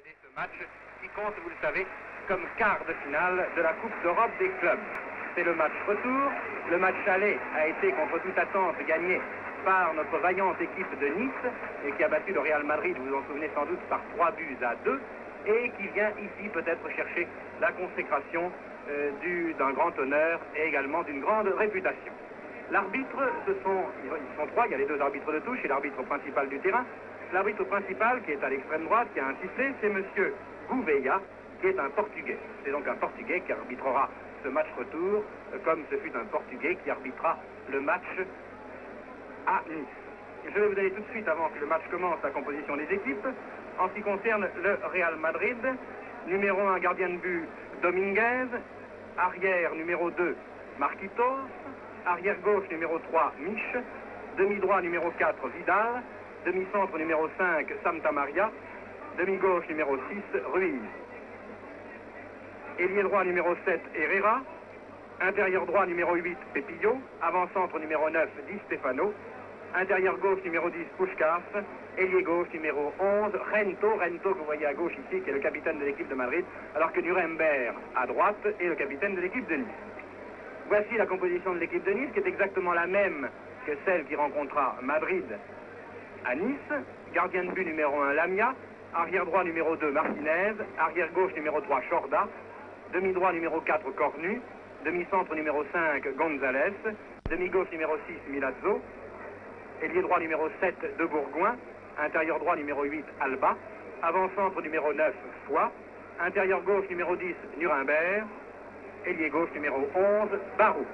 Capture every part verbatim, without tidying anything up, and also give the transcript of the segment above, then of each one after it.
posséder ce match qui compte, vous le savez, comme quart de finale de la Coupe d'Europe des clubs. C'est le match retour. Le match aller a été, contre toute attente, gagné par notre vaillante équipe de Nice, et qui a battu le Real Madrid, vous vous en souvenez sans doute, par trois buts à deux, et qui vient ici peut-être chercher la consécration euh, d'un grand honneur et également d'une grande réputation. L'arbitre, ce sont, ils sont trois, il y a les deux arbitres de touche et l'arbitre principal du terrain. L'arbitre principal, qui est à l'extrême droite, qui a un sifflet, c'est M. Gouveia, qui est un Portugais. C'est donc un Portugais qui arbitrera ce match retour, comme ce fut un Portugais qui arbitrera le match à Nice. Je vais vous donner tout de suite, avant que le match commence, la composition des équipes. En ce qui concerne le Real Madrid, numéro un, gardien de but, Dominguez. Arrière, numéro deux, Marquitos. Arrière gauche, numéro trois, Mich. Demi-droit, numéro quatre, Vidal. Demi-centre, numéro cinq, Santa Maria. Demi-gauche, numéro six, Ruiz. Ailier droit, numéro sept, Herrera. Intérieur droit, numéro huit, Pepillo. Avant-centre, numéro neuf, Di Stefano. Intérieur gauche, numéro dix, Puskás. Ailier gauche, numéro onze, Rento. Rento, que vous voyez à gauche ici, qui est le capitaine de l'équipe de Madrid, alors que Nuremberg, à droite, est le capitaine de l'équipe de Nice. Voici la composition de l'équipe de Nice, qui est exactement la même que celle qui rencontra Madrid à Nice. Gardien de but numéro un, Lamia. Arrière droit numéro deux, Martinez. Arrière gauche numéro trois, Chorda. Demi-droit numéro quatre, Cornu. Demi-centre numéro cinq, González. Demi-gauche numéro six, Milazzo. Ailier droit numéro sept, De Bourgoin. Intérieur droit numéro huit, Alba. Avant-centre numéro neuf, Foix. Intérieur gauche numéro dix, Nuremberg. Ailier gauche numéro onze, Barou.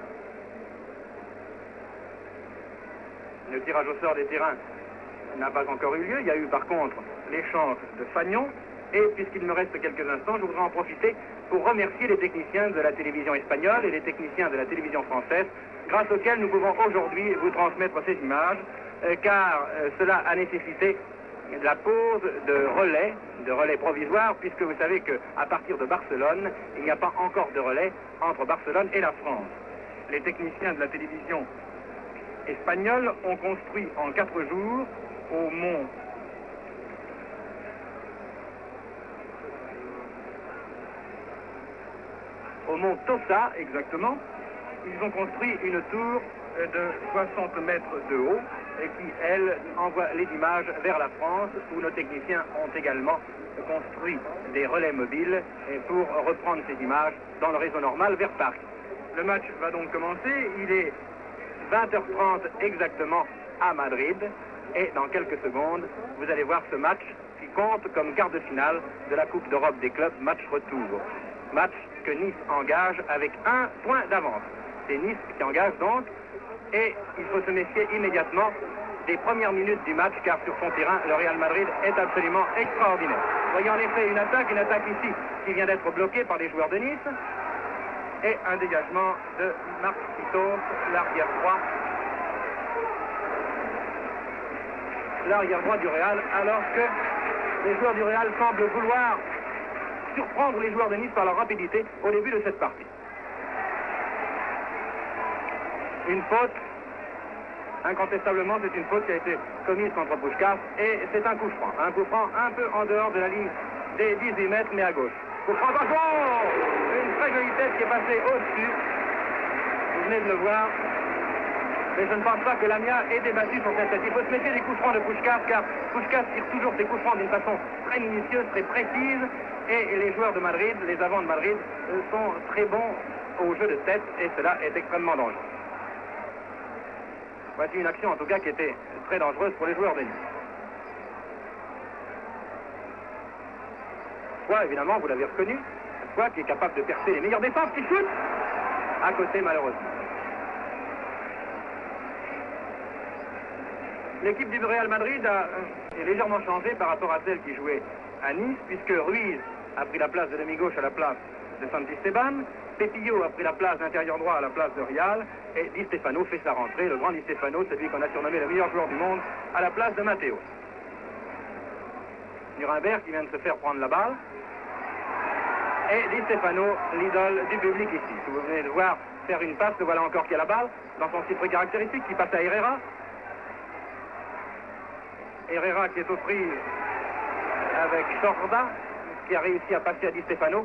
Le tirage au sort des terrains n'a pas encore eu lieu. Il y a eu par contre l'échange de Fagnon. Et puisqu'il me reste quelques instants, je voudrais en profiter pour remercier les techniciens de la télévision espagnole et les techniciens de la télévision française, grâce auxquels nous pouvons aujourd'hui vous transmettre ces images, euh, car euh, cela a nécessité la pose de relais, de relais provisoires, puisque vous savez qu'à partir de Barcelone, il n'y a pas encore de relais entre Barcelone et la France. Les techniciens de la télévision espagnole ont construit en quatre jours au mont au mont Tossa, exactement. Ils ont construit une tour de soixante mètres de haut et qui, elle, envoie les images vers la France, où nos techniciens ont également construit des relais mobiles pour reprendre ces images dans le réseau normal vers Paris. Le match va donc commencer. Il est vingt heures trente exactement à Madrid. Et dans quelques secondes, vous allez voir ce match qui compte comme quart de finale de la Coupe d'Europe des clubs, match retour. Match que Nice engage avec un point d'avance. C'est Nice qui engage donc, et il faut se méfier immédiatement des premières minutes du match, car sur son terrain, le Real Madrid est absolument extraordinaire. Vous voyez en effet une attaque, une attaque ici qui vient d'être bloquée par les joueurs de Nice, et un dégagement de Marquitos, l'arrière droit. L'arrière droit du Real, alors que les joueurs du Real semblent vouloir surprendre les joueurs de Nice par leur rapidité au début de cette partie. Une faute, incontestablement, c'est une faute qui a été commise contre Puskás, et c'est un coup franc. Un coup franc un peu en dehors de la ligne des dix-huit mètres, mais à gauche. Coup franc, attention! Une très jolie tête qui est passée au-dessus. Vous venez de le voir. Mais je ne pense pas que Lamia ait débattu sur cette tête. Il faut se méfier des coups francs de Puskás, car Puskás tire toujours ses coups francs d'une façon très minutieuse, très précise, et les joueurs de Madrid, les avants de Madrid, sont très bons au jeu de tête, et cela est extrêmement dangereux. Voici une action en tout cas qui était très dangereuse pour les joueurs de Nice. Foix, évidemment, vous l'avez reconnu, Foix qui est capable de percer les meilleures défenses, qui shoot à côté malheureusement. L'équipe du Real Madrid a est légèrement changé par rapport à celle qui jouait à Nice, puisque Ruiz a pris la place de demi-gauche à la place de Santisteban, Pepillo a pris la place d'intérieur droit à la place de Rial, et Di Stefano fait sa rentrée, le grand Di Stefano, celui qu'on a surnommé le meilleur joueur du monde, à la place de Matteo. Nuremberg qui vient de se faire prendre la balle, et Di Stefano, l'idole du public ici. Si vous venez de voir faire une passe, le voilà encore qui a la balle, dans son style très caractéristique, qui passe à Herrera. Herrera qui est aux prises avec Chorda. qui a réussi à passer à Di Stefano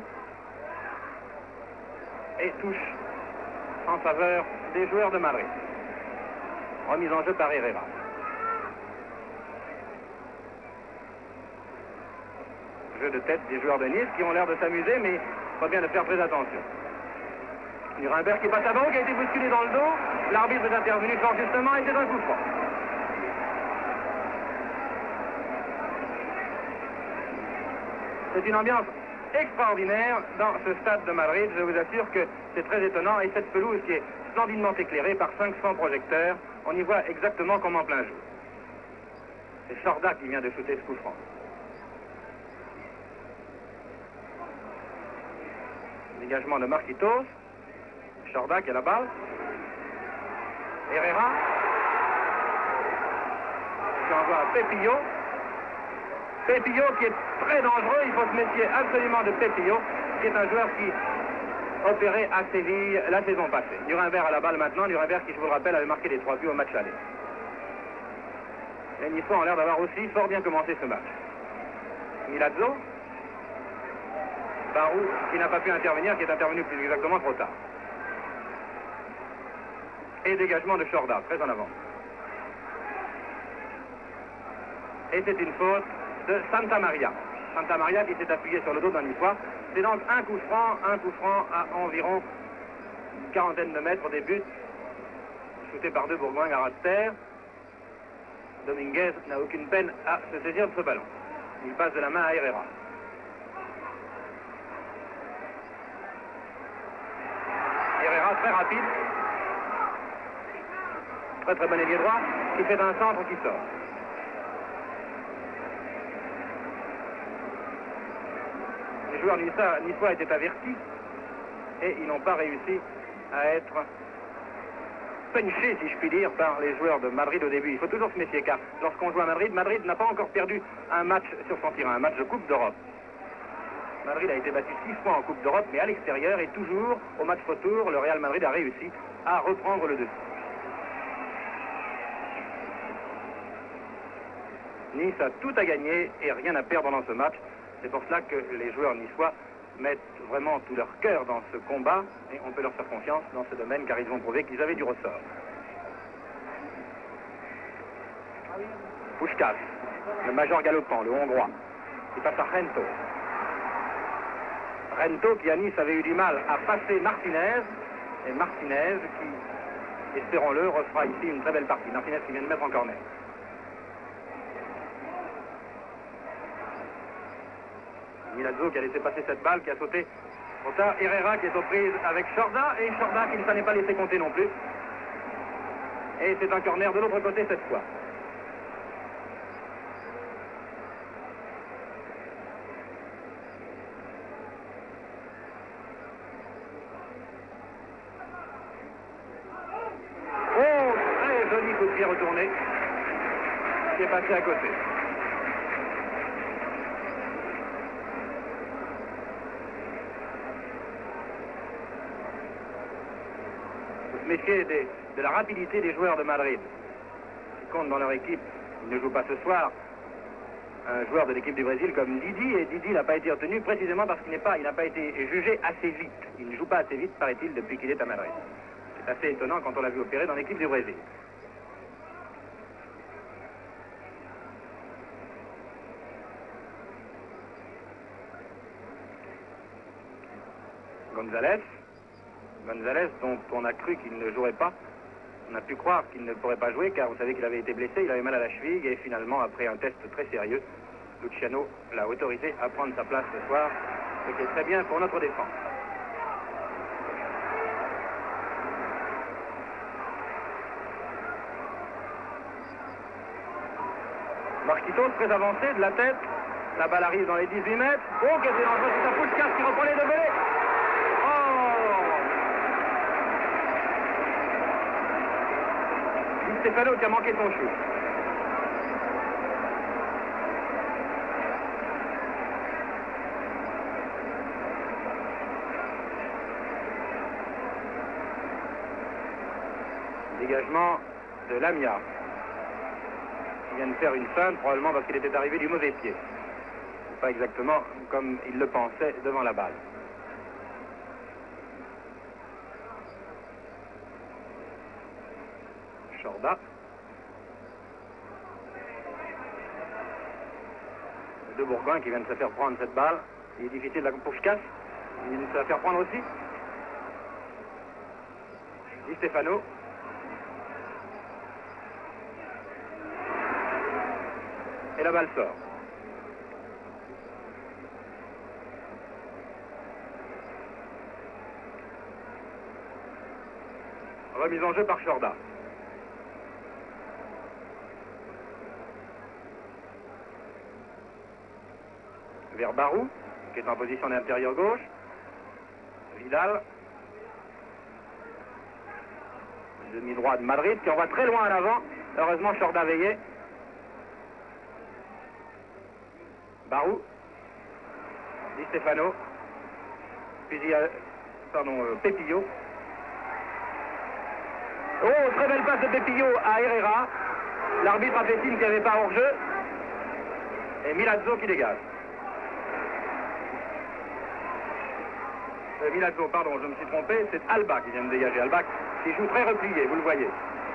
et touche en faveur des joueurs de Madrid. Remise en jeu par Herrera. Jeu de tête des joueurs de Nice qui ont l'air de s'amuser, mais il faut bien de faire très attention. Nuremberg qui passe à ballon, qui a été bousculé dans le dos. L'arbitre est intervenu fort justement et c'est un coup franc. C'est une ambiance extraordinaire dans ce stade de Madrid. Je vous assure que c'est très étonnant. Et cette pelouse qui est splendidement éclairée par cinq cents projecteurs, on y voit exactement comme en plein jour. C'est Chorda qui vient de shooter ce coup franc. Dégagement de Marquitos. Chorda qui a la balle. Herrera. Qui envoie à Pepillo. Pepillo qui est très dangereux. Il faut se méfier absolument de Pepillo, qui est un joueur qui opérait à Séville la saison passée. Nuremberg à la balle maintenant. Nuremberg qui, je vous le rappelle, avait marqué les trois buts au match aller. Les Niçois ont l'air d'avoir aussi fort bien commencé ce match. Milazzo. Barou qui n'a pas pu intervenir, qui est intervenu plus exactement trop tard. Et dégagement de Chorda, très en avant. Et c'est une faute de Santa Maria. Santa Maria qui s'est appuyé sur le dos d'un Niçois. C'est donc un coup franc, un coup franc à environ une quarantaine de mètres des buts. Shooté par deux Bourgoins à ras de terre. Dominguez n'a aucune peine à se saisir de ce ballon. Il passe de la main à Herrera. Herrera très rapide. Très très bon ailier droit qui fait un centre qui sort. Les joueurs niçois, niçois étaient avertis et ils n'ont pas réussi à être punchés, si je puis dire, par les joueurs de Madrid au début. Il faut toujours se méfier car lorsqu'on joue à Madrid, Madrid n'a pas encore perdu un match sur son terrain, un match de Coupe d'Europe. Madrid a été battu six fois en Coupe d'Europe, mais à l'extérieur et toujours au match retour, le Real Madrid a réussi à reprendre le dessus. Nice a tout à gagner et rien à perdre dans ce match. C'est pour cela que les joueurs niçois mettent vraiment tout leur cœur dans ce combat et on peut leur faire confiance dans ce domaine car ils ont prouvé qu'ils avaient du ressort. Puskás, le major galopant, le hongrois, qui passe à Rento. Rento qui à Nice avait eu du mal à passer Martinez et Martinez qui, espérons-le, refera ici une très belle partie. Martinez qui vient de mettre en corner. Milazzo qui a laissé passer cette balle, qui a sauté trop tard. Herrera qui est aux prises avec Chorda et Chorda qui ne s'en est pas laissé compter non plus. Et c'est un corner de l'autre côté cette fois. Oh, très joli coup de pied retourné qui est passé à côté. Méfier des, de la rapidité des joueurs de Madrid qui comptent dans leur équipe. Ils ne jouent pas ce soir. Un joueur de l'équipe du Brésil comme Didi, et Didi n'a pas été retenu précisément parce qu'il n'est pas, il n'a pas été jugé assez vite. Il ne joue pas assez vite, paraît-il, depuis qu'il est à Madrid. C'est assez étonnant quand on l'a vu opérer dans l'équipe du Brésil. González. González, dont on a cru qu'il ne jouerait pas. On a pu croire qu'il ne pourrait pas jouer, car vous savez qu'il avait été blessé, il avait mal à la cheville, et finalement, après un test très sérieux, Luciano l'a autorisé à prendre sa place ce soir, ce qui est très bien pour notre défense. Marquitos, très avancé, de la tête, la balle arrive dans les dix-huit mètres. Oh, que c'est dangereux, c'est un Puskás qui reprend les deux volets. Stefano qui a manqué son shoot. Dégagement de Lamia. Il vient de faire une feinte, probablement parce qu'il était arrivé du mauvais pied. pas exactement comme il le pensait devant la balle. Chorda. De Bourgoin qui vient de se faire prendre cette balle. Il est difficile la pour Ficasse. Il vient de se la faire prendre aussi. Di Stefano. Et la balle sort. Remise en jeu par Chorda. Vers Barou, qui est en position d'intérieur gauche. Vidal. Demi-droit de Madrid, qui envoie très loin à l'avant. Heureusement, Chorda veillait. Barou. Di Stefano. Puis il y a, pardon, euh, Pepillo. Oh, très belle passe de Pepillo à Herrera. L'arbitre a fait signe qu'il n'y avait pas hors-jeu. Et Milazzo qui dégage. Euh, Milazzo, pardon, je me suis trompé, c'est Alba qui vient de dégager. Alba qui joue très replié, vous le voyez.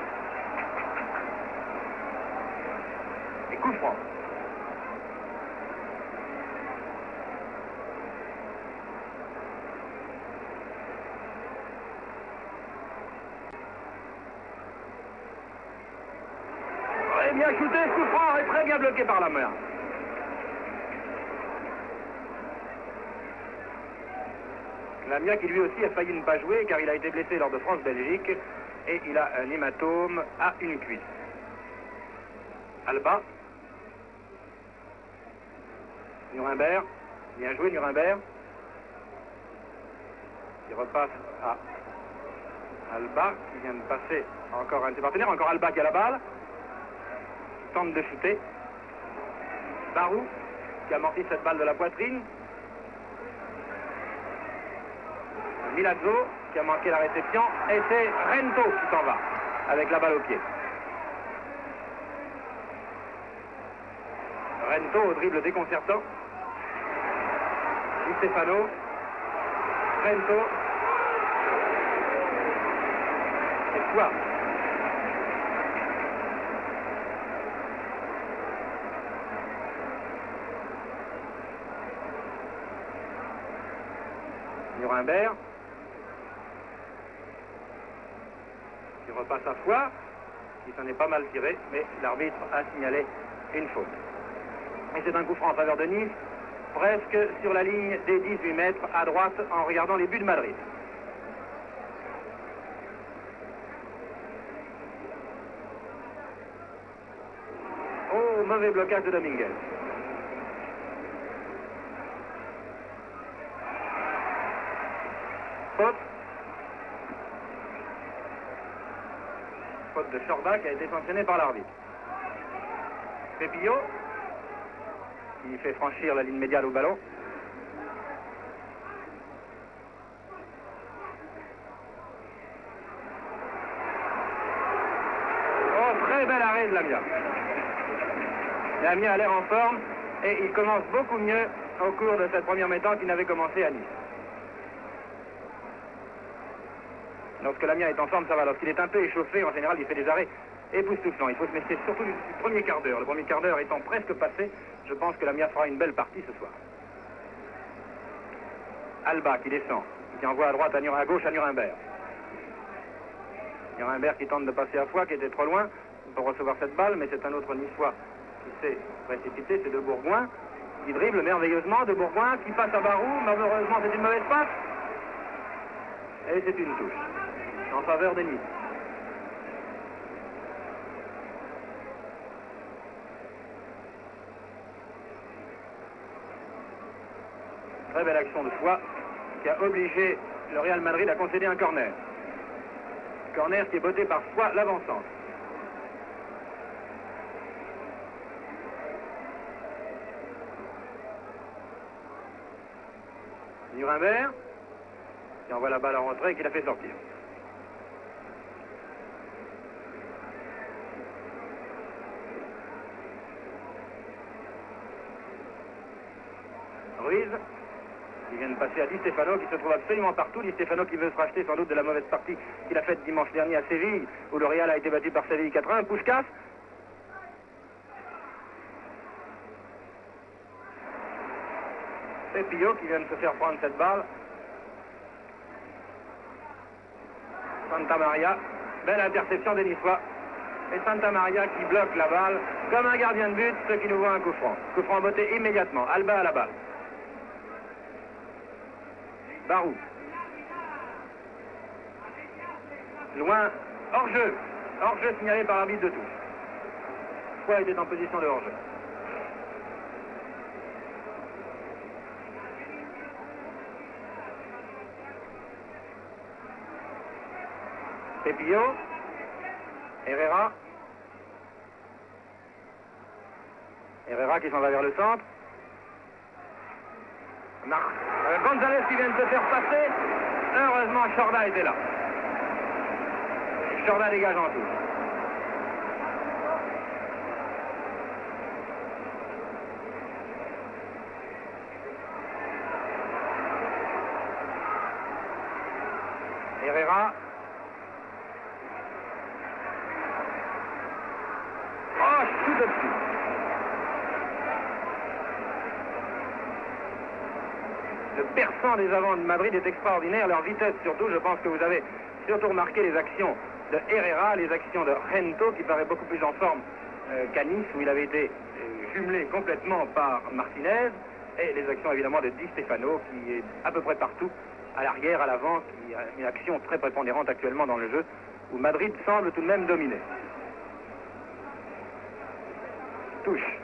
Et coup franc. Très bien shooté, coup franc et très bien bloqué par la main. Lamia qui lui aussi a failli ne pas jouer car il a été blessé lors de France-Belgique et il a un hématome à une cuisse. Alba. Nuremberg. Bien joué Nuremberg. Il repasse à Alba qui vient de passer encore un de ses partenaires. Encore Alba qui a la balle. Qui tente de shooter. Barou qui amortit cette balle de la poitrine. Milazzo qui a manqué la réception et c'est Rento qui s'en va avec la balle au pied. Rento au dribble déconcertant. Di Stefano. Rento. Et quoi? Nuremberg. Qui repasse à Foix, qui s'en est pas mal tiré, mais l'arbitre a signalé une faute. Et c'est un coup franc en faveur de Nice, presque sur la ligne des dix-huit mètres à droite en regardant les buts de Madrid. Oh, mauvais blocage de Dominguez. Faute. Faute de Chorda qui a été sanctionné par l'arbitre. Pepillo qui fait franchir la ligne médiane au ballon. Oh, très bel arrêt de Lamia. Lamia a l'air en forme et il commence beaucoup mieux au cours de cette première mi-temps qu'il n'avait commencé à Nice. Lorsque Lamia est en forme, ça va. Lorsqu'il est un peu échauffé, en général, il fait des arrêts époustouflants. Il faut se méfier surtout du, du premier quart d'heure. Le premier quart d'heure étant presque passé, je pense que Lamia fera une belle partie ce soir. Alba qui descend, qui envoie à droite, à, Nur à gauche à Nuremberg. Nuremberg qui tente de passer à Foix, qui était trop loin pour recevoir cette balle, mais c'est un autre Niçois qui s'est précipité, c'est de Bourgoin, qui dribble merveilleusement, de Bourgoin, qui passe à Barou, malheureusement c'est une mauvaise passe. Et c'est une touche en faveur de Nice. Très belle action de Foix qui a obligé le Real Madrid à concéder un corner. Corner qui est botté par Foix, l'avancante. Nuremberg qui envoie la balle en retrait et qui la fait sortir. surprise. Ils viennent passer à Di Stefano qui se trouve absolument partout. Di Stefano qui veut se racheter sans doute de la mauvaise partie qu'il a faite dimanche dernier à Séville, où le Real a été battu par Séville quatre un. Puskás. C'est Pio qui vient de se faire prendre cette balle. Santa Maria, belle interception des Niçois. Et Santa Maria qui bloque la balle comme un gardien de but, ce qui nous voit un coup franc. Coup franc botté immédiatement. Alba à la balle. Barou. Loin, hors-jeu. Hors-jeu signalé par l'arbitre de touche. Foy était en position de hors-jeu. Pepillo. Herrera. Herrera qui s'en va vers le centre. Mar euh, González qui vient de se faire passer. Heureusement, Chorda était là. Et Chorda dégage en tout. Herrera. Oh, tout dessus. Le perçant des avants de Madrid est extraordinaire, leur vitesse surtout. Je pense que vous avez surtout remarqué les actions de Herrera, les actions de Gento, qui paraît beaucoup plus en forme euh, qu'à Nice, où il avait été euh, jumelé complètement par Martinez, et les actions évidemment de Di Stefano, qui est à peu près partout, à l'arrière, à l'avant, qui a une action très prépondérante actuellement dans le jeu, où Madrid semble tout de même dominer. Touche.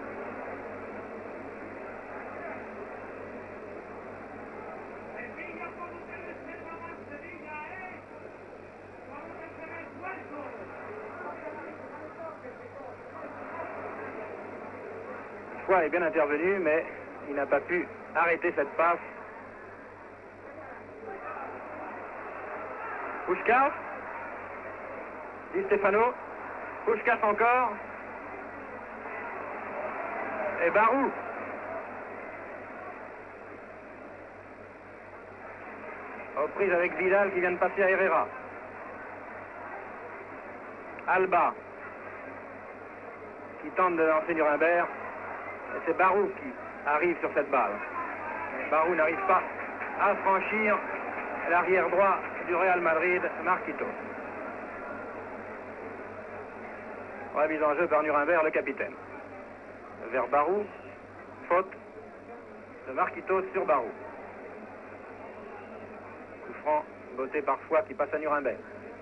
Foy est bien intervenu, mais il n'a pas pu arrêter cette passe. Puskás. Di Stefano. Puskás encore. Et Barou. Reprise avec Vidal qui vient de passer à Herrera. Alba qui tente de lancer Nuremberg. Et c'est Barou qui arrive sur cette balle. Mais Barou n'arrive pas à franchir l'arrière droit du Real Madrid, Marquitos. Remise en jeu par Nuremberg, le capitaine. Vers Barou, faute de Marquitos sur Barou. Coup franc, botté parfois qui passe à Nuremberg.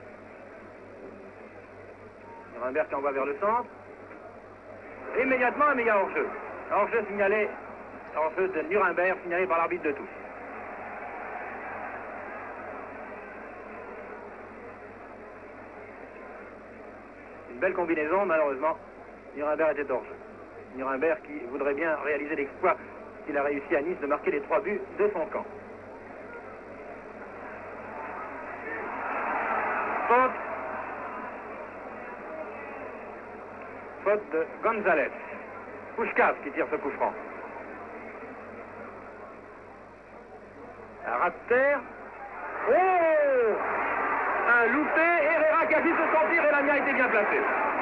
Nuremberg qui envoie vers le centre. Immédiatement un méga hors-jeu. Hors-jeu signalé, hors-jeu de Nuremberg signalé par l'arbitre de touche. Une belle combinaison, malheureusement, Nuremberg était hors-jeu. Nuremberg qui voudrait bien réaliser l'exploit qu'il a réussi à Nice de marquer les trois buts de son camp. Faute. Faute de González. Puskás qui tire ce coup franc. Un rat de terre. Oh! Un loupé. Herrera qui a vu se sentir et la mienne a été bien placée.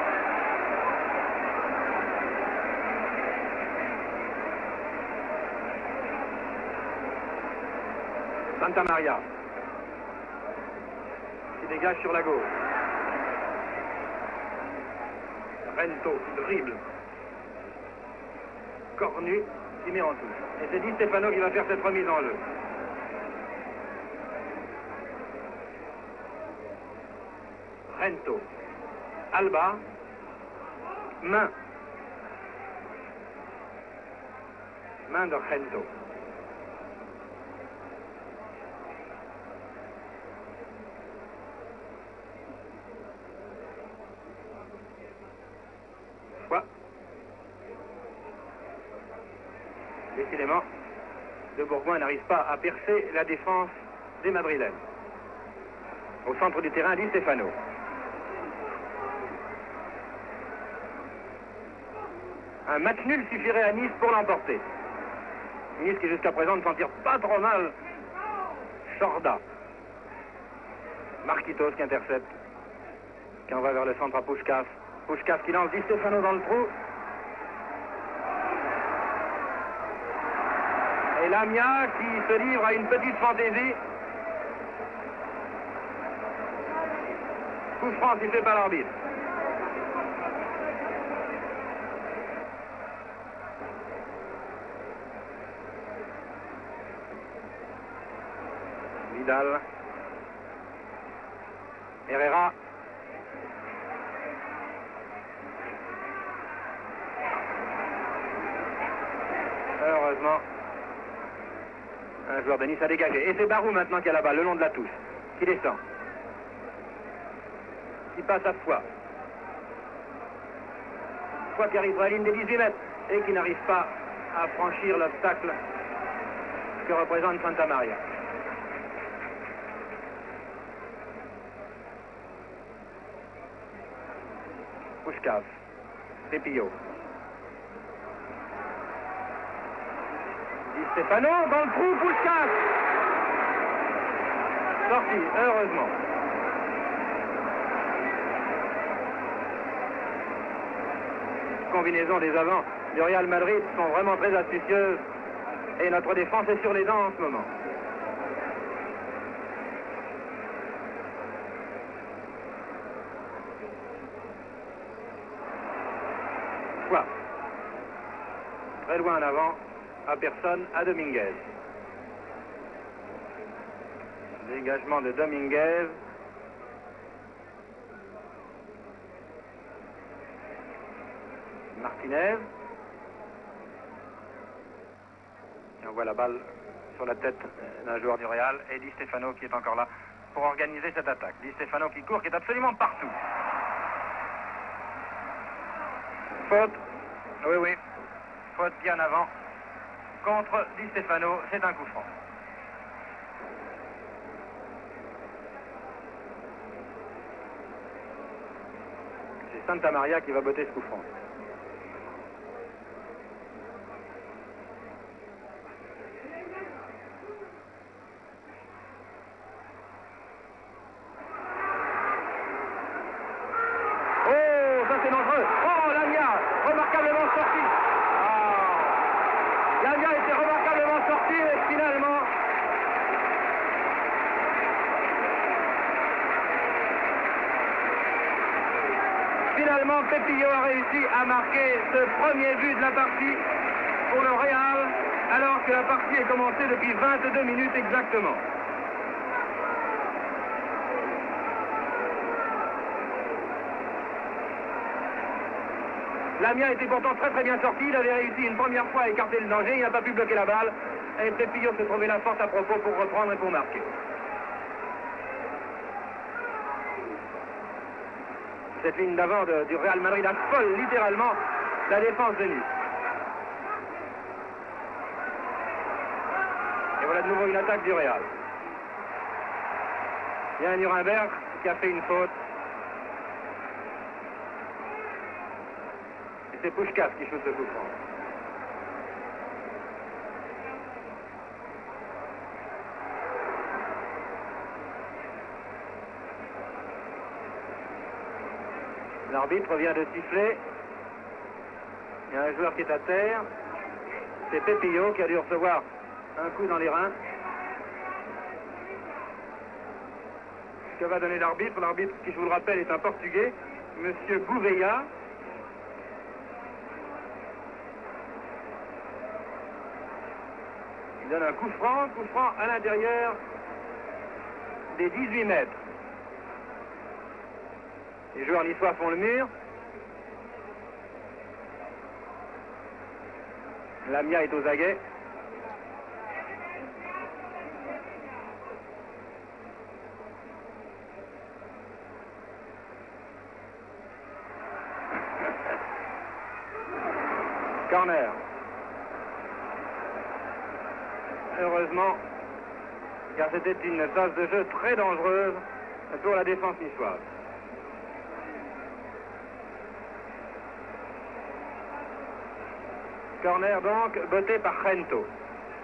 Santa Maria qui dégage sur la gauche. Gento qui dribble. Cornu qui met en touche. Et c'est Di Stefano qui va faire cette remise en jeu. Gento. Alba. Main. Main de Gento. Décidément, De Bourgoin n'arrive pas à percer la défense des Madrilènes. Au centre du terrain, Di Stefano. Un match nul suffirait à Nice pour l'emporter. Ministre qui jusqu'à présent ne s'en tire pas trop mal. Chorda. Marquitos qui intercepte. Qui envoie vers le centre à Puskás. Puskás qui lance Di Stefano dans le trou. Et Lamia qui se livre à une petite fantaisie. Coup franc sifflé par l'arbitre. Vidal. Herrera. Heureusement, un joueur de Nice a dégagé. Et c'est Barou maintenant qui a la balle, le long de la touche, qui descend. Qui passe à Foix. Foix qui arrive à la ligne des dix-huit mètres et qui n'arrive pas à franchir l'obstacle que représente Santa Maria. Puskás. Pepillo. Di Stefano dans le trou, Puskás. Sorti, heureusement. Combinaisons des avants du Real Madrid sont vraiment très astucieuses et notre défense est sur les dents en ce moment. Quoi? Très loin en avant, à personne, à Dominguez. Dégagement de Dominguez. Martinez. Et on voit la balle sur la tête d'un joueur du Real et Di Stefano qui est encore là pour organiser cette attaque. Di Stefano qui court, qui est absolument partout. Faute. Oui, oui. Faute bien avant. Contre Di Stefano, c'est un coup franc. C'est Santa Maria qui va botter ce coup franc. Finalement, Pepillo a réussi à marquer ce premier but de la partie pour le Real, alors que la partie est commencée depuis vingt-deux minutes exactement. Lamia était pourtant très très bien sorti, il avait réussi une première fois à écarter le danger, il n'a pas pu bloquer la balle, et Pepillo se trouvait la force à propos pour reprendre et pour marquer. Cette ligne d'avant du Real Madrid affole littéralement la défense de Nice. Et voilà de nouveau une attaque du Real. Il y a un Nuremberg qui a fait une faute. Et c'est Puskás qui shoot ce coup franc. L'arbitre vient de siffler. Il y a un joueur qui est à terre. C'est Pepillo qui a dû recevoir un coup dans les reins. Que va donner l'arbitre? L'arbitre, qui je vous le rappelle, est un Portugais, Monsieur Gouveia. Il donne un coup franc, coup franc à l'intérieur des dix-huit mètres. Les joueurs niçois font le mur. Lamia est aux aguets. Corner. Heureusement, car c'était une phase de jeu très dangereuse pour la défense niçoise. Corner donc, botté par Gento.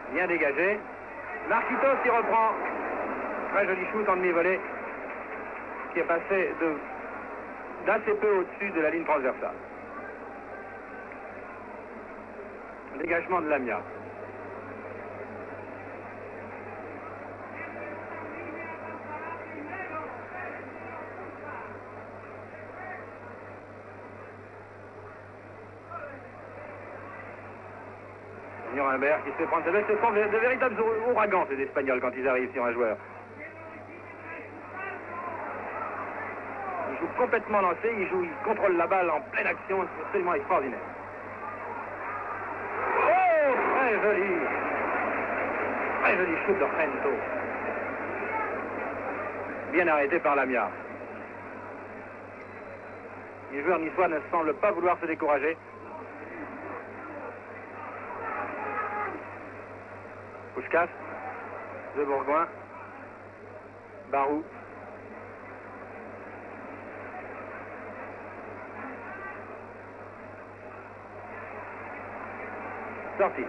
Bien dégagé. Marquitos qui reprend. Très joli shoot en demi-volée qui est passé de d'assez peu au-dessus de la ligne transversale. Dégagement de Lamia. Nuremberg qui se fait prendre cette balle. Ce sont de, de véritables ouragans, ces Espagnols, quand ils arrivent sur un joueur. Ils jouent complètement lancé, ils, jouent, ils contrôlent la balle en pleine action, c'est absolument extraordinaire. Oh, très joli. Très joli shoot de Rento. Bien arrêté par Lamia. Les joueurs niçois ne semblent pas vouloir se décourager. Puskás, De Bourgoin, Barou. Sorti.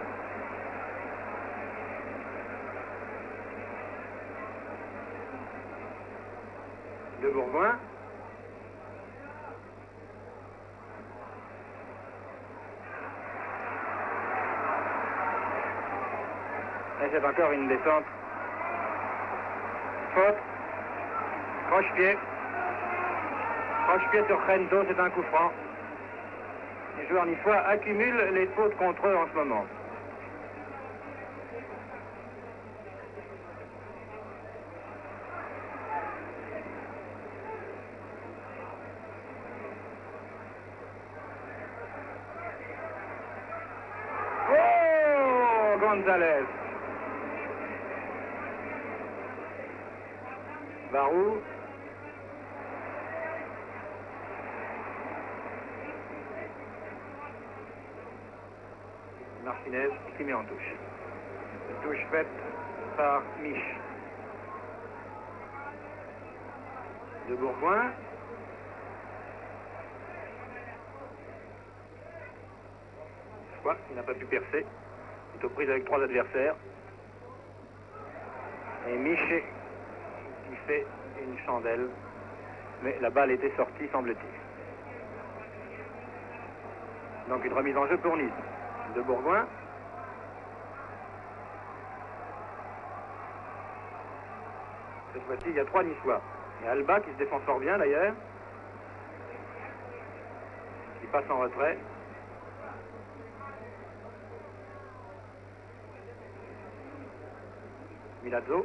De Bourgoin. Et c'est encore une descente. Faute. Croche-pied. Croche-pied sur Rento, c'est un coup franc. Les joueurs niçois accumulent les fautes contre eux en ce moment. Oh, González. Barou. Martinez qui met en touche. Touche faite par Mich. De Bourgoin. Soit il n'a pas pu percer. Il est aux prises avec trois adversaires. Et Mich qui fait une chandelle. Mais la balle était sortie, semble-t-il. Donc une remise en jeu pour Nice. De Bourgoin. Cette fois-ci, il y a trois Niçois. Il y a Alba qui se défend fort bien d'ailleurs. Qui passe en retrait. Milazzo.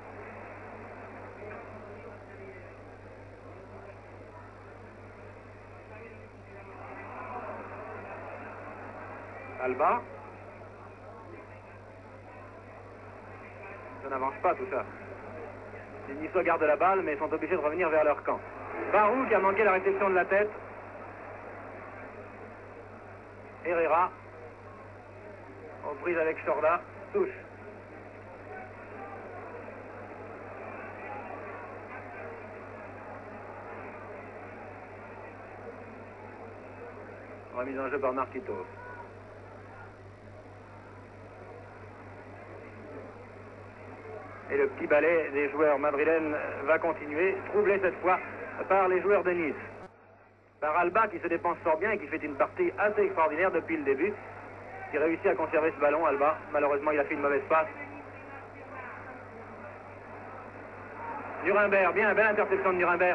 Alba. Ça n'avance pas tout ça. Les Niçois gardent la balle mais sont obligés de revenir vers leur camp. Barou qui a manqué la réception de la tête. Herrera. Aux prises avec Sorda. Touche. Remise en jeu par Marquitos. Et le petit balai des joueurs madrilènes va continuer, troublé cette fois par les joueurs de Nice. Par Alba qui se dépense fort bien et qui fait une partie assez extraordinaire depuis le début. Qui réussit à conserver ce ballon, Alba. Malheureusement, il a fait une mauvaise passe. Nuremberg, bien, belle interception de Nuremberg.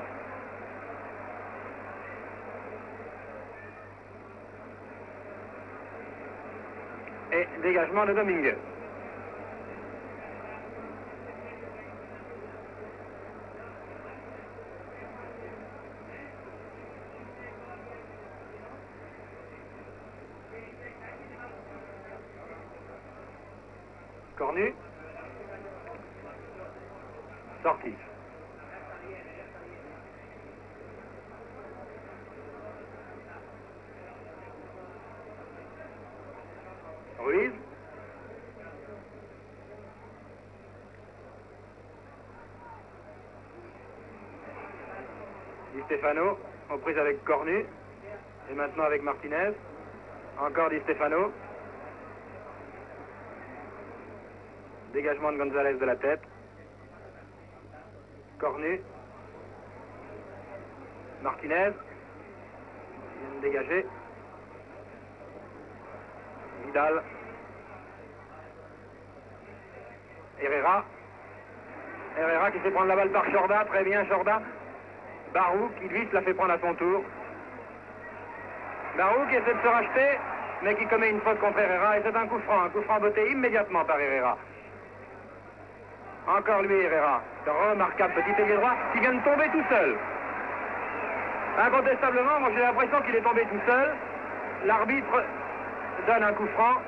Et dégagement de Domingue. Cornu. Sorti. Ruiz. Di Stefano, aux prises avec Cornu. Et maintenant avec Martinez. Encore Di Stefano. Dégagement de Gonzalez de la tête. Cornu. Martinez. Il vient de dégager. Vidal. Herrera. Herrera qui fait prendre la balle par Jorda. Très bien, Jorda. Barou qui, lui, se la fait prendre à son tour. Barou qui essaie de se racheter, mais qui commet une faute contre Herrera. Et c'est un coup franc. Un coup franc botté immédiatement par Herrera. Encore lui, Herrera. Remarquable petit ailier droit qui vient de tomber tout seul. Incontestablement, moi j'ai l'impression qu'il est tombé tout seul. L'arbitre donne un coup franc.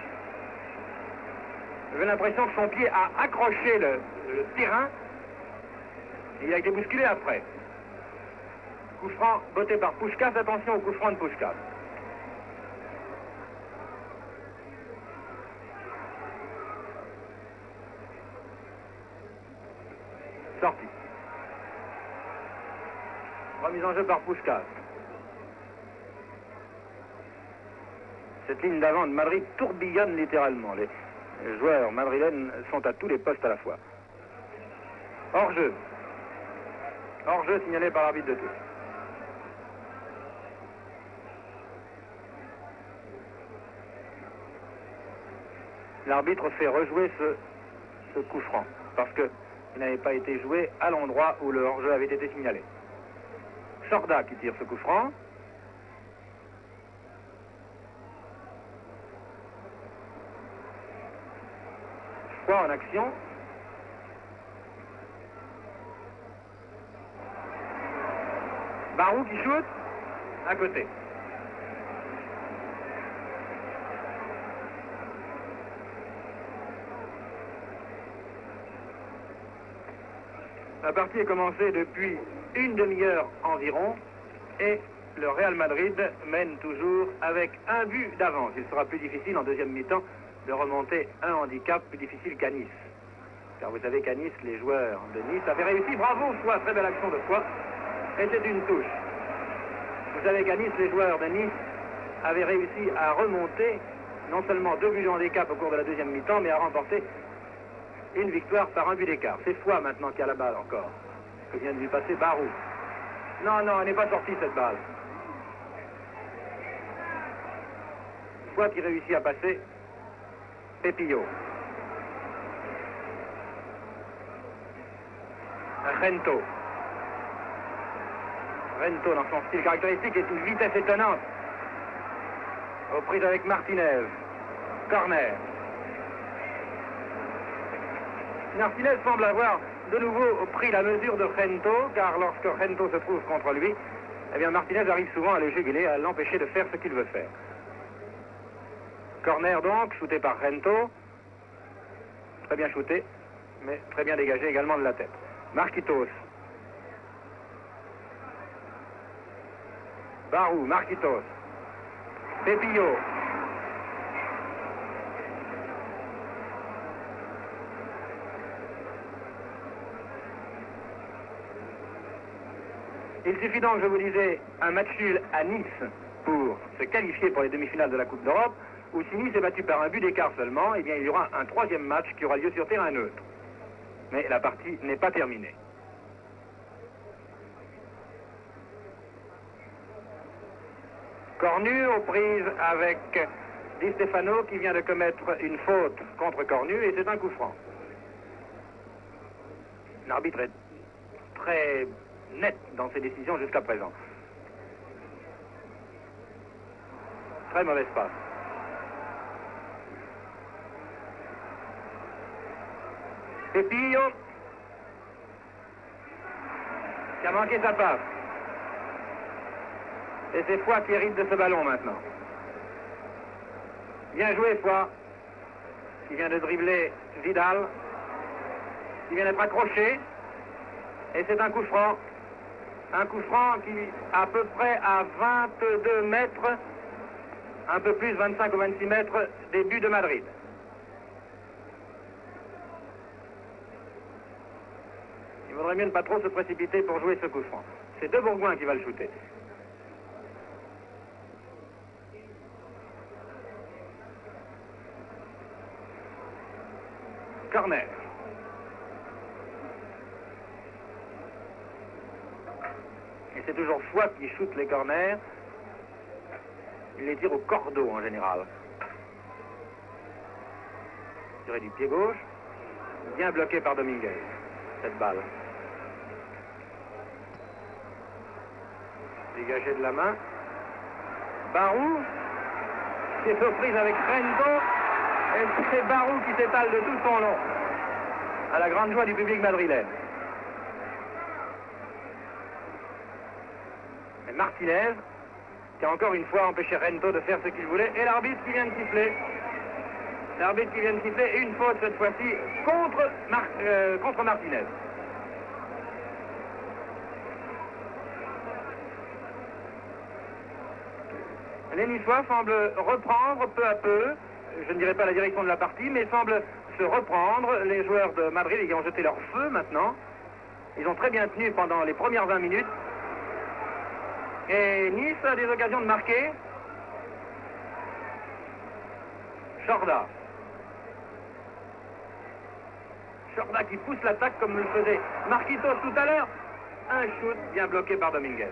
J'ai l'impression que son pied a accroché le, le terrain. Et il a été bousculé après. Coup franc botté par Puskás. Attention au coup franc de Puskás. Sorti. Remise en jeu par Puskás. Cette ligne d'avant de Madrid tourbillonne littéralement. Les joueurs madrilènes sont à tous les postes à la fois. Hors-jeu. Hors-jeu signalé par l'arbitre de touche. L'arbitre fait rejouer ce, ce coup franc parce qu'il n'avait pas été joué à l'endroit où le hors-jeu avait été signalé. Jorda qui tire ce coup franc. Foy en action. Barou qui shoot à côté. La partie est commencée depuis une demi-heure environ et le Real Madrid mène toujours avec un but d'avance. Il sera plus difficile en deuxième mi-temps de remonter un handicap plus difficile qu'à Nice. Car vous savez qu'à Nice, les joueurs de Nice avaient réussi. Bravo, Foy, très belle action de Foy. Et c'est une touche. Vous savez qu'à Nice, les joueurs de Nice avaient réussi à remonter non seulement deux buts de handicap au cours de la deuxième mi-temps, mais à remporter une victoire par un but d'écart. C'est Foy maintenant qui a la balle encore. Que vient de lui passer Barou. Non, non, elle n'est pas sortie cette balle. Foy qui réussit à passer. Pepillo. Rento. Rento dans son style caractéristique est une vitesse étonnante. Aux prises avec Martinez. Corner. Martinez semble avoir de nouveau pris la mesure de Rento, car lorsque Rento se trouve contre lui, eh bien Martinez arrive souvent à le juguler, à l'empêcher de faire ce qu'il veut faire. Corner donc, shooté par Rento. Très bien shooté, mais très bien dégagé également de la tête. Marquitos. Barou, Marquitos. Pepillo. Il suffit donc, je vous disais, un match nul à Nice pour se qualifier pour les demi-finales de la Coupe d'Europe, ou si Nice est battu par un but d'écart seulement, eh bien il y aura un troisième match qui aura lieu sur terrain neutre. Mais la partie n'est pas terminée. Cornu aux prises avec Di Stefano qui vient de commettre une faute contre Cornu et c'est un coup franc. L'arbitre est très net dans ses décisions jusqu'à présent. Très mauvaise passe. Pepillo qui a manqué sa passe. Et c'est Foy qui hérite de ce ballon maintenant. Bien joué Foy, qui vient de dribbler Vidal, qui vient d'être accroché. Et c'est un coup franc. Un coup franc qui, à peu près à vingt-deux mètres, un peu plus, vingt-cinq ou vingt-six mètres, des buts de Madrid. Il vaudrait mieux ne pas trop se précipiter pour jouer ce coup franc. C'est De Bourgoin qui va le shooter. corner. Et c'est toujours Foix qui shoot les corners. Il les tire au cordeau en général. Tiré du pied gauche. Bien bloqué par Dominguez, cette balle. Dégagé de la main. Barou, qui est surprise avec Rento. Et c'est Barou qui s'étale de tout son long, à la grande joie du public madrilène. Et Martinez, qui a encore une fois empêché Rento de faire ce qu'il voulait, et l'arbitre qui vient de siffler. L'arbitre qui vient de siffler, une faute cette fois-ci contre, Mar euh, contre Martinez. Les Niçois semblent reprendre peu à peu, je ne dirais pas la direction de la partie, mais semblent se reprendre. Les joueurs de Madrid, ils ont jeté leur feu maintenant. Ils ont très bien tenu pendant les premières vingt minutes. Et Nice a des occasions de marquer. Chorda. Chorda qui pousse l'attaque comme le faisait Marquitos tout à l'heure. Un shoot bien bloqué par Dominguez.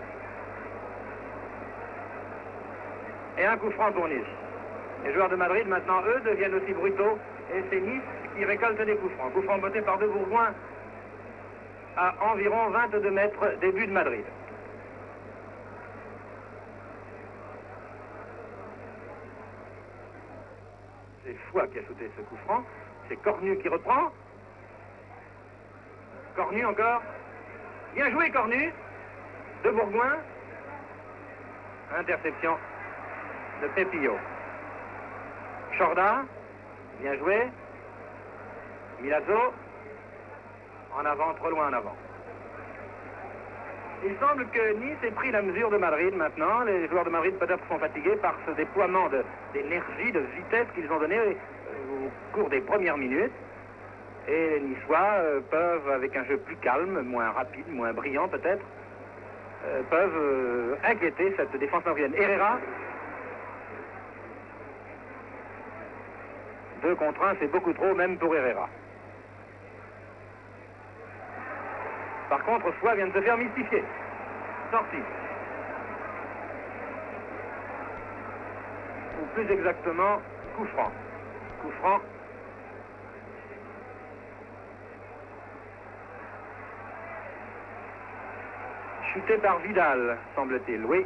Et un coup franc pour Nice. Les joueurs de Madrid, maintenant, eux, deviennent aussi brutaux. Et c'est Nice qui récolte des coups francs. Coup franc botté par deux Bourgoins à environ vingt-deux mètres des buts de Madrid. C'est Foix qui a shooté ce coup franc. C'est Cornu qui reprend. Cornu encore. Bien joué, Cornu. De Bourgoin. Interception de Pepillo. Chorda, bien joué. Milazzo, en avant, trop loin en avant. Il semble que Nice ait pris la mesure de Madrid maintenant. Les joueurs de Madrid peut-être sont fatigués par ce déploiement d'énergie, de, de vitesse qu'ils ont donné euh, au cours des premières minutes. Et les Niçois euh, peuvent, avec un jeu plus calme, moins rapide, moins brillant peut-être, euh, peuvent euh, inquiéter cette défense madridienne. Herrera, deux contre un, c'est beaucoup trop, même pour Herrera. Par contre, Foix vient de se faire mystifier. Sorti. Ou plus exactement, coup franc. Coup franc. Chuté par Vidal, semble-t-il, oui.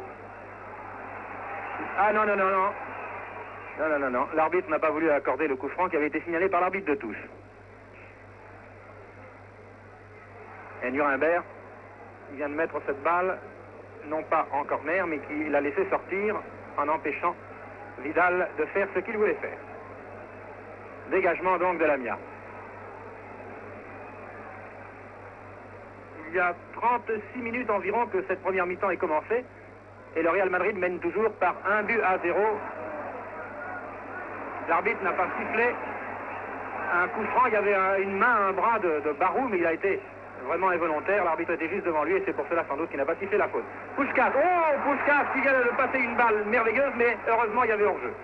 Ah non, non, non, non. Non, non, non, non. L'arbitre n'a pas voulu accorder le coup franc qui avait été signalé par l'arbitre de touche. Et Nuremberg, il vient de mettre cette balle, non pas en corner, mais qui l'a laissé sortir en empêchant Vidal de faire ce qu'il voulait faire. Dégagement donc de Lamia. Il y a trente-six minutes environ que cette première mi-temps est commencée et le Real Madrid mène toujours par un but à zéro. L'arbitre n'a pas sifflé un coup franc. Il y avait un, une main, un bras de, de Barou, mais il a été vraiment involontaire. L'arbitre était juste devant lui et c'est pour cela sans doute qu'il n'a pas sifflé la faute. Puskás, oh Puskás qui vient de passer une balle merveilleuse, mais heureusement il y avait hors-jeu.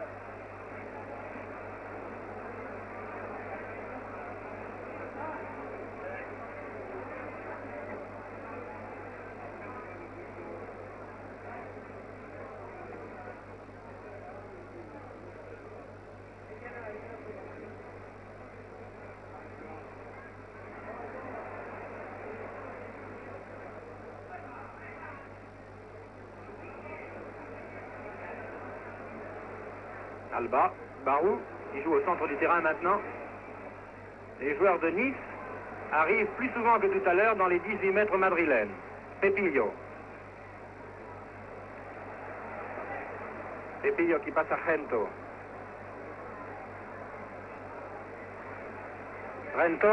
Alba, Barou, qui joue au centre du terrain maintenant. Les joueurs de Nice arrivent plus souvent que tout à l'heure dans les dix-huit mètres madrilènes. Pepillo. Pepillo qui passe à Rento. Rento.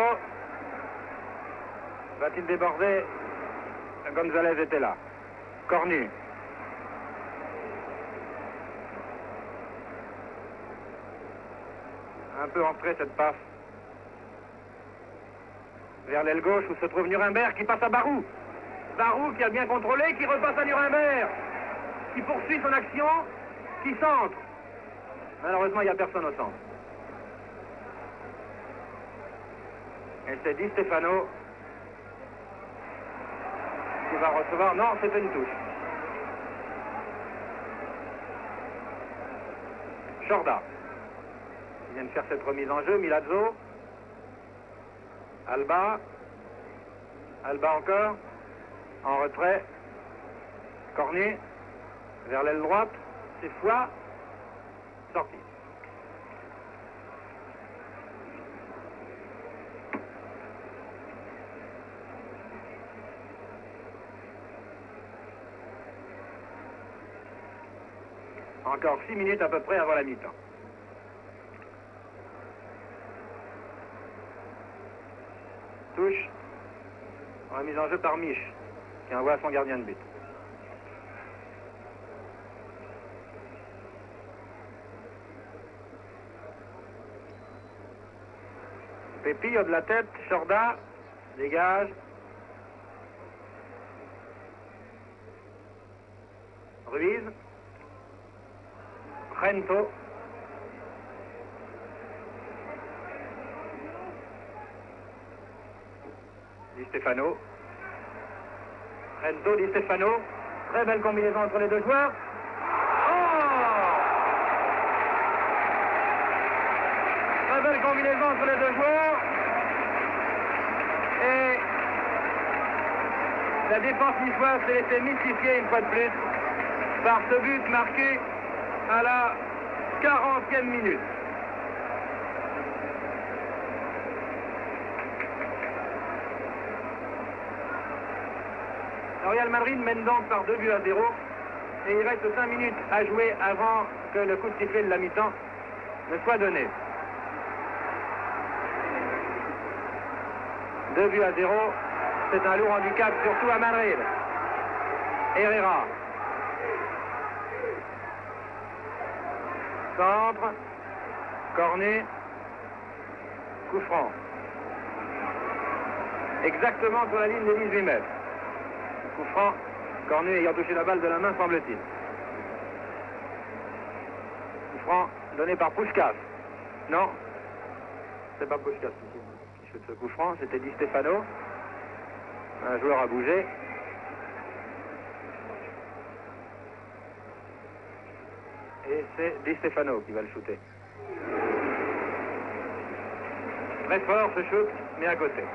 Va-t-il déborder? González était là. Cornu. Un peu entrée cette passe vers l'aile gauche où se trouve Nuremberg qui passe à Barou. Barou qui a bien contrôlé, qui repasse à Nuremberg, qui poursuit son action, qui centre. Malheureusement, il n'y a personne au centre. Et c'est Di Stefano qui va recevoir. Non, c'était une touche. Chorda. Il vient de faire cette remise en jeu. Milazzo. Alba. Alba encore. En retrait. Cornet. Vers l'aile droite. C'est Foix. Sorti. Encore six minutes à peu près avant la mi-temps. Touche. Remise en jeu par Mich, qui envoie son gardien de but. Pépillo de la tête, Chorda, dégage. Ruiz. Rento. Di Stefano. Rento, Di Stefano. Très belle combinaison entre les deux joueurs. Oh! Très belle combinaison entre les deux joueurs. Et la défense niçoise s'est laissée mystifier une fois de plus par ce but marqué à la quarantième minute. Le Real Madrid mène donc par deux buts à zéro et il reste cinq minutes à jouer avant que le coup de sifflet de la mi-temps ne soit donné. Deux buts à zéro, c'est un lourd handicap, surtout à Madrid. Herrera. Centre. Cornet. Coup franc. Exactement sur la ligne des dix-huit mètres. Coup franc. Cornet ayant touché la balle de la main, semble-t-il. Coup franc donné par Puskás. Non. C'est pas Puskás qui shoot ce coup franc, c'était Di Stefano. Un joueur à bouger. Et c'est Di Stefano qui va le shooter. Très fort ce shoot, mais à côté.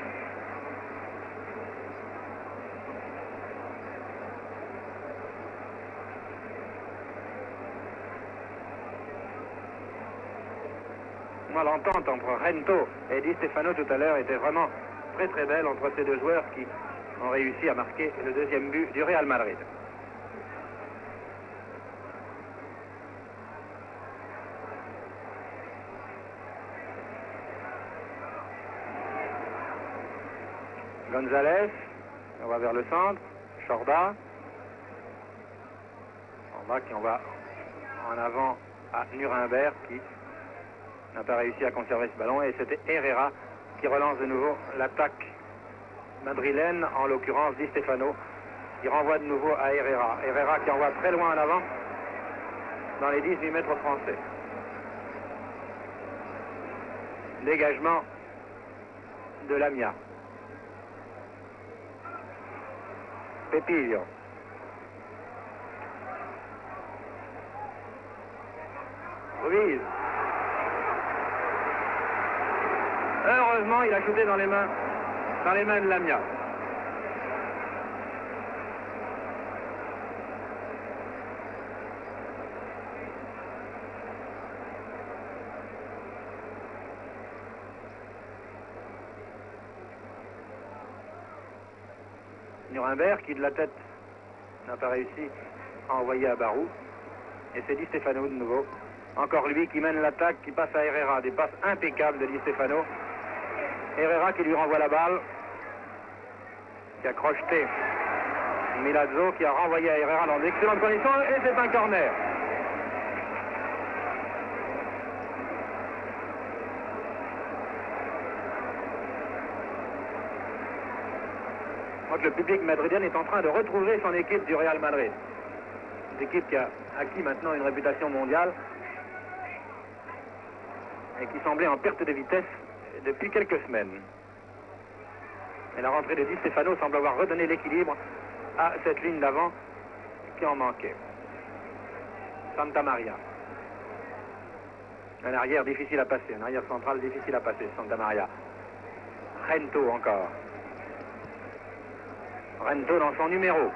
Moi, l'entente entre Rento et Di Stefano tout à l'heure était vraiment très très belle entre ces deux joueurs qui ont réussi à marquer le deuxième but du Real Madrid. González, on va vers le centre. Chorda. On va qui on va en avant à Nuremberg qui n'a pas réussi à conserver ce ballon. Et c'était Herrera qui relance de nouveau l'attaque madrilène, en l'occurrence Di Stefano, qui renvoie de nouveau à Herrera. Herrera qui envoie très loin en avant dans les dix-huit mètres français. Dégagement de Lamia. Pépillo. Ruiz. Heureusement, il a shooté dans les mains, dans les mains de Lamia. Nuremberg qui de la tête n'a pas réussi à envoyer à Barou. Et c'est Di Stefano de nouveau. Encore lui qui mène l'attaque, qui passe à Herrera. Des passes impeccables de Di Stefano. Herrera qui lui renvoie la balle. Qui a crocheté Milazzo, qui a renvoyé à Herrera dans d'excellentes conditions. Et c'est un corner. Je crois que le public madrilène est en train de retrouver son équipe du Real Madrid. Une équipe qui a acquis maintenant une réputation mondiale et qui semblait en perte de vitesse depuis quelques semaines. Et la rentrée de Di Stefano semble avoir redonné l'équilibre à cette ligne d'avant qui en manquait. Santa Maria. Un arrière difficile à passer, un arrière central difficile à passer, Santa Maria. Rento encore. Rento dans son numéro.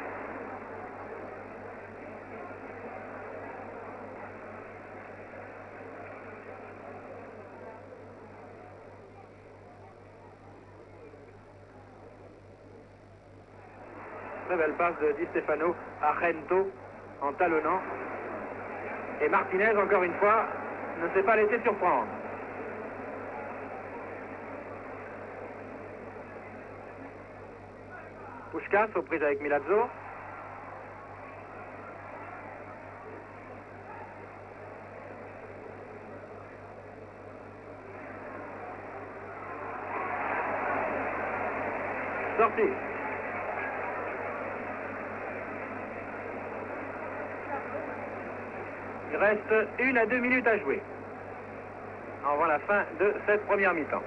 Très belle passe de Di Stefano à Rento en talonnant. Et Martinez, encore une fois, ne s'est pas laissé surprendre. Puskás aux prises avec Milazzo. Sorti. Il reste une à deux minutes à jouer avant la fin de cette première mi-temps.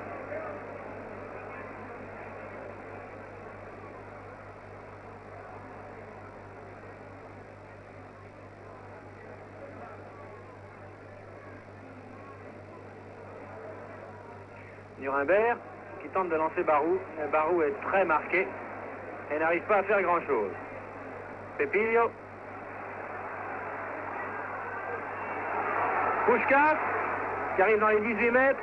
Nuremberg qui tente de lancer Barou. Barou est très marqué et n'arrive pas à faire grand-chose. Pepillo. Puskás qui arrive dans les dix-huit mètres.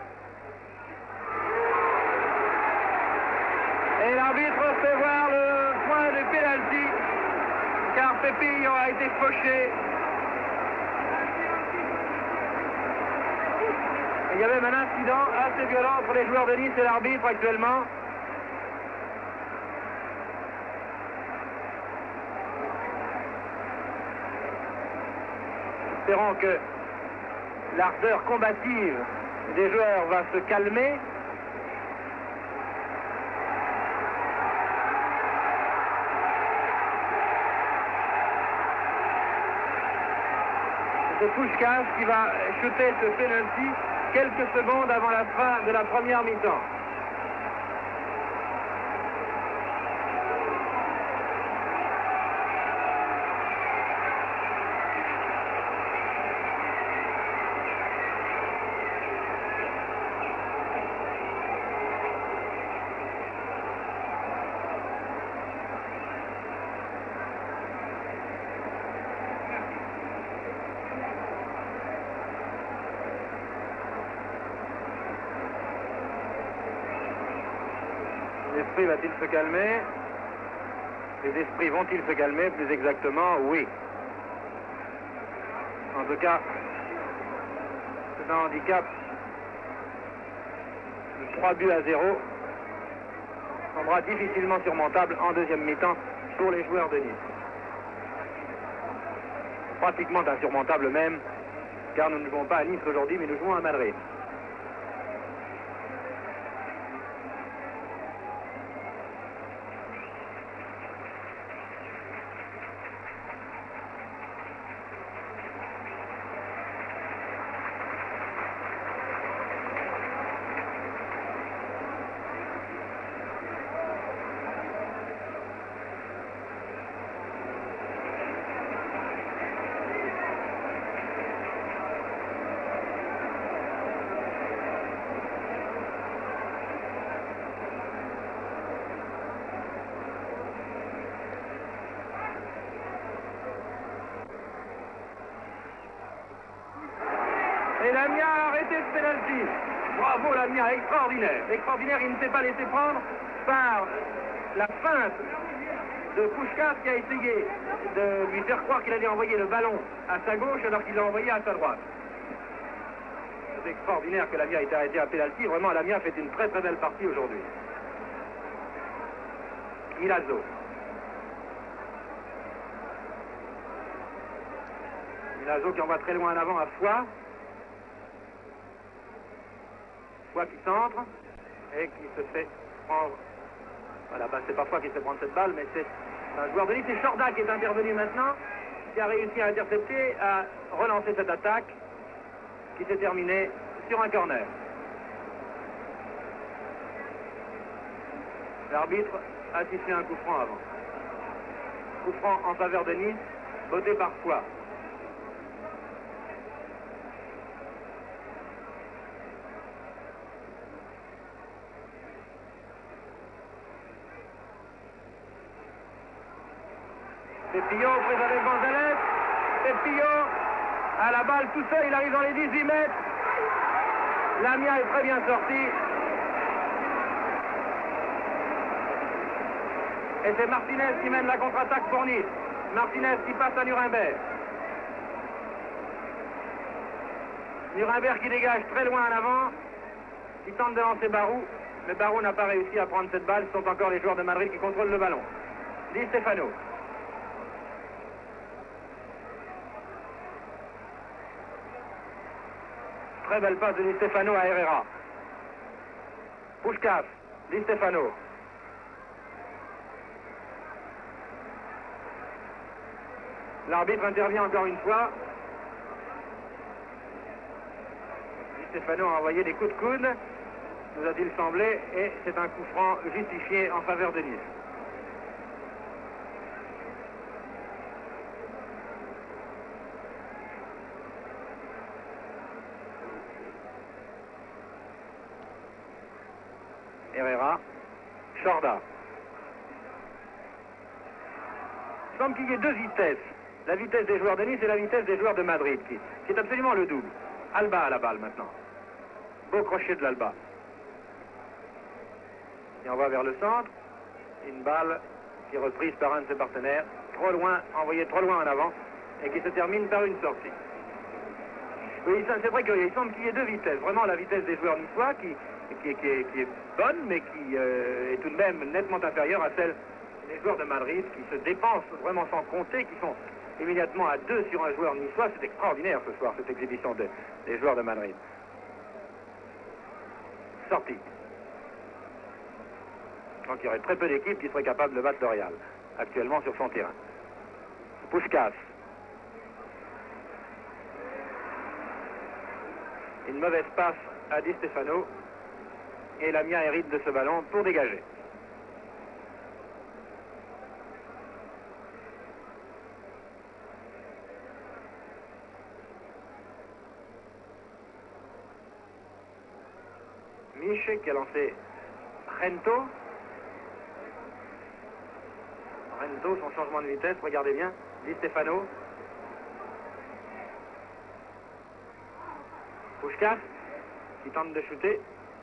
Et l'arbitre fait voir le point de pénalty car Pepillo a été fauché. Il y a même un incident assez violent entre les joueurs de Nice et l'arbitre actuellement. Espérons que l'ardeur combative des joueurs va se calmer. C'est Puskás qui va shooter ce penalty quelques secondes avant la fin de la première mi-temps. L'esprit va-t-il se calmer? Les esprits vont-ils se calmer? Plus exactement, oui. En tout cas, c'est un handicap de trois buts à zéro semblera difficilement surmontable en deuxième mi-temps pour les joueurs de Nice. Pratiquement insurmontable même, car nous ne jouons pas à Nice aujourd'hui, mais nous jouons à Madrid. Et Lamia a arrêté ce penalty. Bravo Lamia, extraordinaire. Extraordinaire, il ne s'est pas laissé prendre par la feinte de Puskás qui a essayé de lui faire croire qu'il allait envoyer le ballon à sa gauche alors qu'il l'a envoyé à sa droite. C'est extraordinaire que Lamia ait été arrêté à penalty. Vraiment, Lamia fait une très très belle partie aujourd'hui. Milazzo. Milazzo qui envoie très loin en avant à Foix. Foix qui centre et qui se fait prendre. Voilà, bah, c'est pas Foix qui se fait prendre cette balle, mais c'est un joueur de Nice. C'est Chorda qui est intervenu maintenant, qui a réussi à intercepter, à relancer cette attaque qui s'est terminée sur un corner. L'arbitre a sifflé un coup franc avant. Coup franc en faveur de Nice, voté par Foix. Pépillot, prise avec Gonzalez. Pépillot à la balle tout seul, il arrive dans les dix-huit mètres. Lamia est très bien sorti. Et c'est Martinez qui mène la contre-attaque pour Nice. Martinez qui passe à Nuremberg. Nuremberg qui dégage très loin en avant, qui tente de lancer Barou, mais Barou n'a pas réussi à prendre cette balle. Ce sont encore les joueurs de Madrid qui contrôlent le ballon. Di Stefano. Très belle passe de Di Stefano à Herrera. Puskás, Di Stefano. L'arbitre intervient encore une fois. Di Stefano a envoyé des coups de coude, nous a-t-il semblé, et c'est un coup franc justifié en faveur de Nice. Herrera, Chorda. Il semble qu'il y ait deux vitesses. La vitesse des joueurs de Nice et la vitesse des joueurs de Madrid, qui, qui est absolument le double. Alba à la balle maintenant. Beau crochet de l'Alba. Et on va vers le centre. Une balle qui est reprise par un de ses partenaires. Trop loin, envoyée trop loin en avant. Et qui se termine par une sortie. Oui, c'est vrai qu'il semble qu'il y ait deux vitesses. Vraiment la vitesse des joueurs niçois qui, qui, qui, est, qui est bonne, mais qui euh, est tout de même nettement inférieure à celle des joueurs de Madrid, qui se dépensent vraiment sans compter, qui sont immédiatement à deux sur un joueur niçois. C'est extraordinaire ce soir, cette exhibition de, des joueurs de Madrid. Sortie. Donc il y aurait très peu d'équipes qui seraient capables de battre le Real, actuellement sur son terrain. Puskás. Une mauvaise passe à Di Stefano. Et Lamia hérite de ce ballon pour dégager. Mich qui a lancé Rento. Rento, son changement de vitesse, regardez bien. Di Stefano. Puskás qui tente de shooter.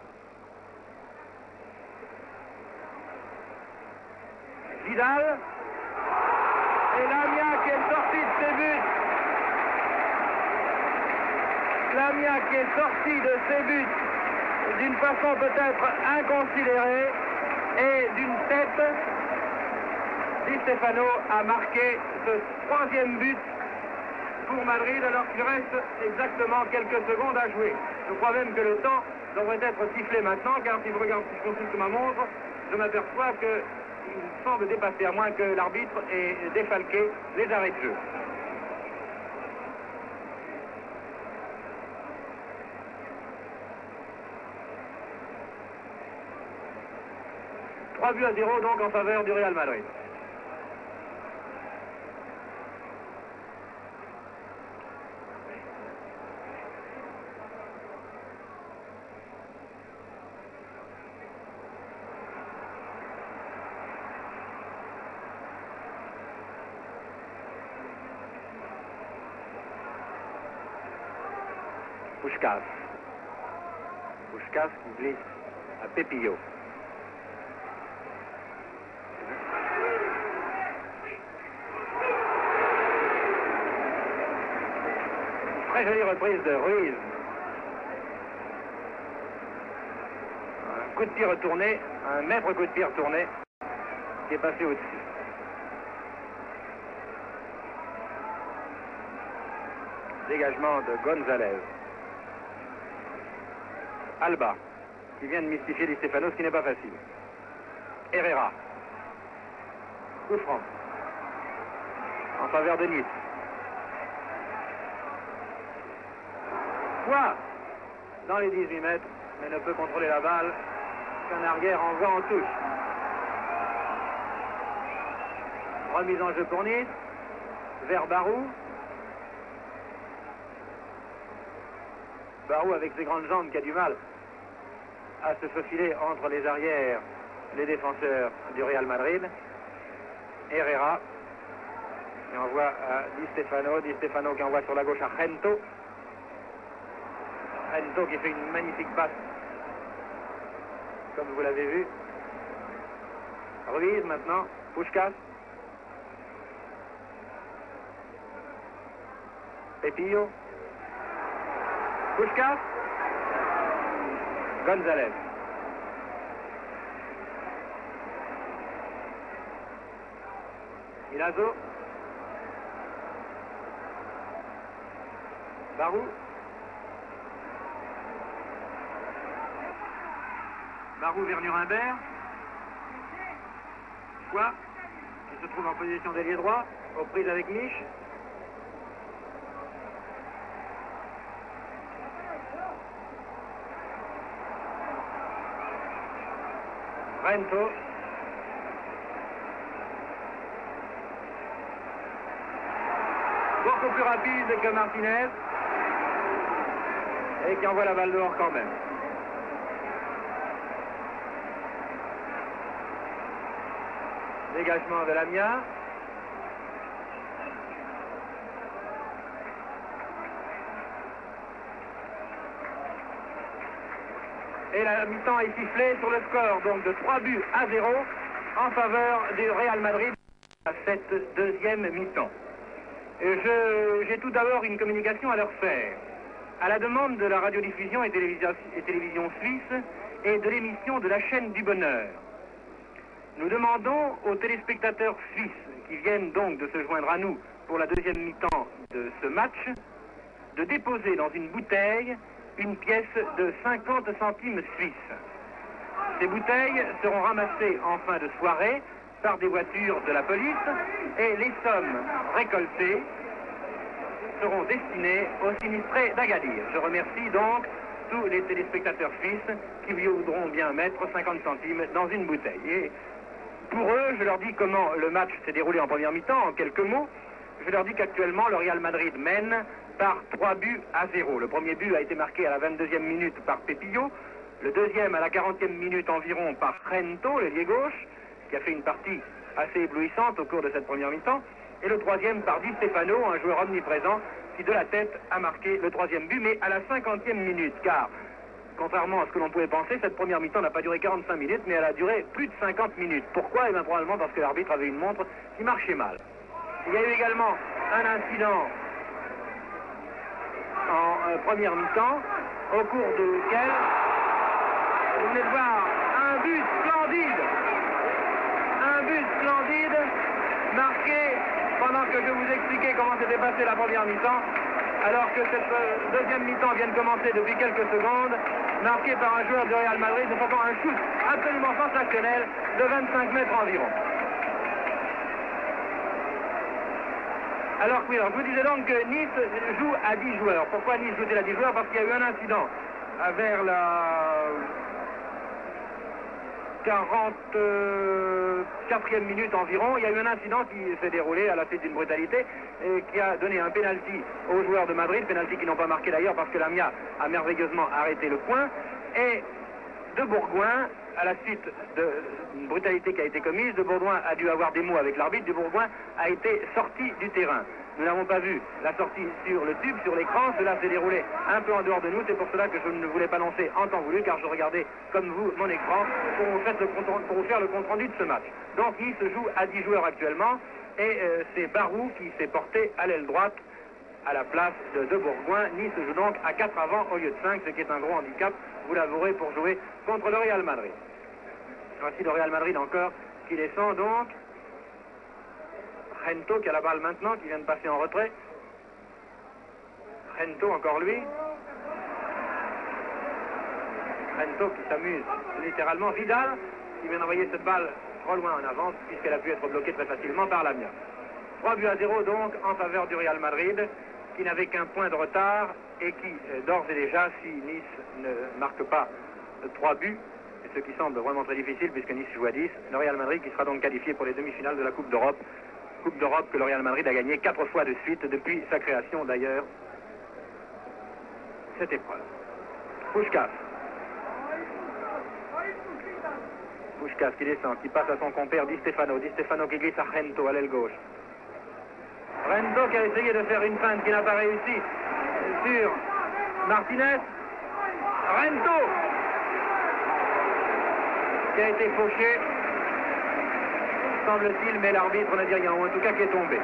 Vidal. Et Lamia qui est sorti de ses buts. Lamia qui est sorti de ses buts d'une façon peut-être inconsidérée et d'une tête. Di Stefano a marqué ce troisième but pour Madrid alors qu'il reste exactement quelques secondes à jouer. Je crois même que le temps devrait être sifflé maintenant, car si je regarde, si je consulte ma montre, je m'aperçois qu'il semble dépasser, à moins que l'arbitre ait défalqué les arrêts de jeu. trois buts à zéro donc en faveur du Real Madrid. Puskás. Puskás qui glisse à Pépillot. Très jolie reprise de Ruiz. Un coup de pied retourné, un maître coup de pied retourné qui est passé au-dessus. Dégagement de Gonzalez. Alba, qui vient de mystifier Di Stefano, ce qui n'est pas facile. Herrera. Coup franc. En faveur de Nice. Foix dans les dix-huit mètres, mais ne peut contrôler la balle. Un arrière en vent en touche. Remise en jeu pour Nice. Vers Barou. Barou avec ses grandes jambes qui a du mal à se faufiler entre les arrières, les défenseurs du Real Madrid. Herrera qui envoie à Di Stefano, Di Stefano qui envoie sur la gauche à Gento. Gento qui fait une magnifique passe, comme vous l'avez vu. Ruiz maintenant, Puskás. Pepillo. Puskás. González. Milazzo. Barou. Barou vers Nuremberg. Quoi qui se trouve en position d'ailier droit, aux prises avec Mich. Rento. Beaucoup plus rapide que Martinez. Et qui envoie la balle dehors quand même. Dégagement de Lamia. Et la mi-temps est sifflée sur le score donc de trois buts à zéro en faveur du Real Madrid à cette deuxième mi-temps. J'ai tout d'abord une communication à leur faire. À la demande de la radiodiffusion et télévision, et télévision suisse et de l'émission de la chaîne du bonheur, nous demandons aux téléspectateurs suisses qui viennent donc de se joindre à nous pour la deuxième mi-temps de ce match de déposer dans une bouteille une pièce de cinquante centimes suisses. Ces bouteilles seront ramassées en fin de soirée par des voitures de la police et les sommes récoltées seront destinées aux sinistrés d'Agadir. Je remercie donc tous les téléspectateurs suisses qui voudront bien mettre cinquante centimes dans une bouteille. Et pour eux, je leur dis comment le match s'est déroulé en première mi-temps, en quelques mots. Je leur dis qu'actuellement, le Real Madrid mène par trois buts à zéro. Le premier but a été marqué à la vingt-deuxième minute par Pepillo, le deuxième à la quarantième minute environ par Gento, l'ailier gauche, qui a fait une partie assez éblouissante au cours de cette première mi-temps, et le troisième par Di Stefano, un joueur omniprésent, qui de la tête a marqué le troisième but, mais à la cinquantième minute, car contrairement à ce que l'on pouvait penser, cette première mi-temps n'a pas duré quarante-cinq minutes, mais elle a duré plus de cinquante minutes. Pourquoi? Eh bien probablement parce que l'arbitre avait une montre qui marchait mal. Il y a eu également un incident en euh, première mi-temps, au cours duquel vous venez de voir un but splendide, un but splendide marqué pendant que je vous expliquais comment s'était passée la première mi-temps, alors que cette euh, deuxième mi-temps vient de commencer depuis quelques secondes, marqué par un joueur du Real Madrid, de façon un shoot absolument sensationnel de vingt-cinq mètres environ. Alors oui, alors je vous disais donc que Nice joue à dix joueurs. Pourquoi Nice joue-t-il à dix joueurs? Parce qu'il y a eu un incident vers la quarante-quatrième minute environ. Il y a eu un incident qui s'est déroulé à la suite d'une brutalité et qui a donné un pénalty aux joueurs de Madrid, pénalty qu'ils n'ont pas marqué d'ailleurs parce que Lamia a merveilleusement arrêté le point. Et de Bourgoin, à la suite d'une brutalité qui a été commise, de Bourgoin a dû avoir des mots avec l'arbitre. De Bourgoin a été sorti du terrain. Nous n'avons pas vu la sortie sur le tube, sur l'écran. Cela s'est déroulé un peu en dehors de nous. C'est pour cela que je ne voulais pas lancer en temps voulu, car je regardais, comme vous, mon écran pour vous faire le compte, pour vous faire le compte-rendu de ce match. Donc, il se joue à dix joueurs actuellement. Et euh, c'est Barou qui s'est porté à l'aile droite à la place de De Bourgoin. Nice joue donc à quatre avant au lieu de cinq, ce qui est un gros handicap, vous l'avouerez, pour jouer contre le Real Madrid. Voici le Real Madrid encore qui descend donc. Gento qui a la balle maintenant, qui vient de passer en retrait. Gento, encore lui. Gento qui s'amuse littéralement. Vidal qui vient d'envoyer cette balle trop loin en avance, puisqu'elle a pu être bloquée très facilement par Lamia. trois buts à zéro donc en faveur du Real Madrid, qui n'avait qu'un point de retard et qui, d'ores et déjà, si Nice ne marque pas trois buts, ce qui semble vraiment très difficile puisque Nice joue à dix, le Real Madrid qui sera donc qualifié pour les demi-finales de la Coupe d'Europe Coupe d'Europe que le Real Madrid a gagnée quatre fois de suite depuis sa création d'ailleurs. Cette épreuve. Puskás. Puskás qui descend, qui passe à son compère Di Stefano. Di Stefano qui glisse à Rento à l'aile gauche. Rento qui a essayé de faire une feinte qui n'a pas réussi sur Martinez. Rento qui a été fauché, semble-t-il, mais l'arbitre n'a dit rien, ou en tout cas qui est tombé.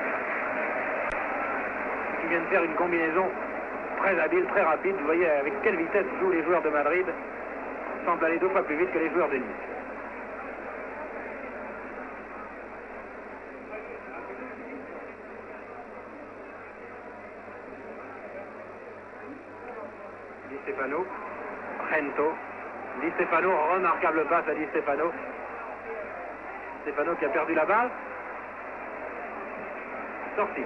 Qui vient de faire une combinaison très habile, très rapide. Vous voyez avec quelle vitesse jouent les joueurs de Madrid. Ils semblent aller deux fois plus vite que les joueurs de Nice. Di Stefano, Rento. Di Stefano, remarquable passe à Di Stefano. Stefano qui a perdu la balle. Sorti.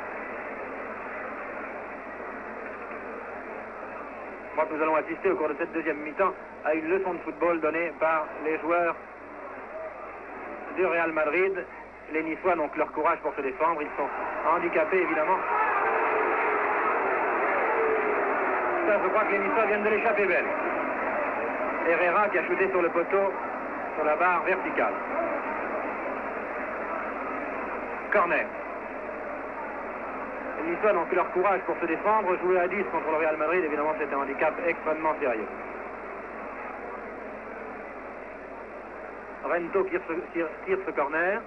Je crois que nous allons assister au cours de cette deuxième mi-temps à une leçon de football donnée par les joueurs du Real Madrid. Les Niçois n'ont que leur courage pour se défendre. Ils sont handicapés évidemment. Ça, je crois que les Niçois viennent de l'échapper belle. Herrera qui a shooté sur le poteau, sur la barre verticale. Corner. Les Niçois n'ont que leur courage pour se défendre. Jouer à dix contre le Real Madrid, évidemment, c'est un handicap extrêmement sérieux. Rento tire ce, tire, tire ce corner.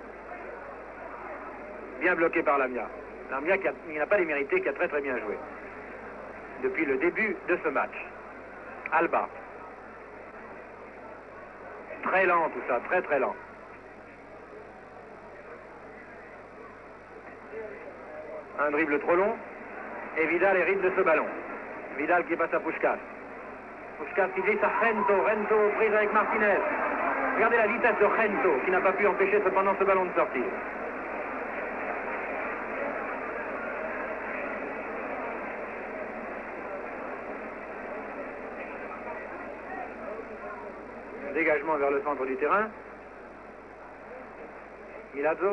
Bien bloqué par Lamia. Lamia qui n'a pas démérité, qui a très très bien joué. Depuis le début de ce match. Alba. Très lent tout ça, très très lent. Un dribble trop long. Et Vidal hérite de ce ballon. Vidal qui passe à Puskás. Puskás qui glisse à Rento. Rento prise avec Martinez. Regardez la vitesse de Rento qui n'a pas pu empêcher cependant ce ballon de sortir. Dégagement vers le centre du terrain. Milazzo.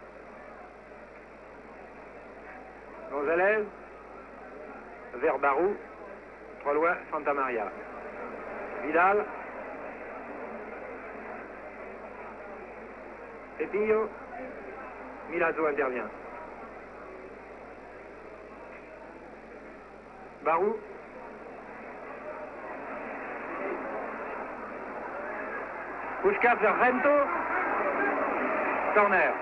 González. Vers Barou. Trop loin, Santa Maria. Vidal. Pepillo. Milazzo intervient. Barou. Puskás vers Rento. Corner.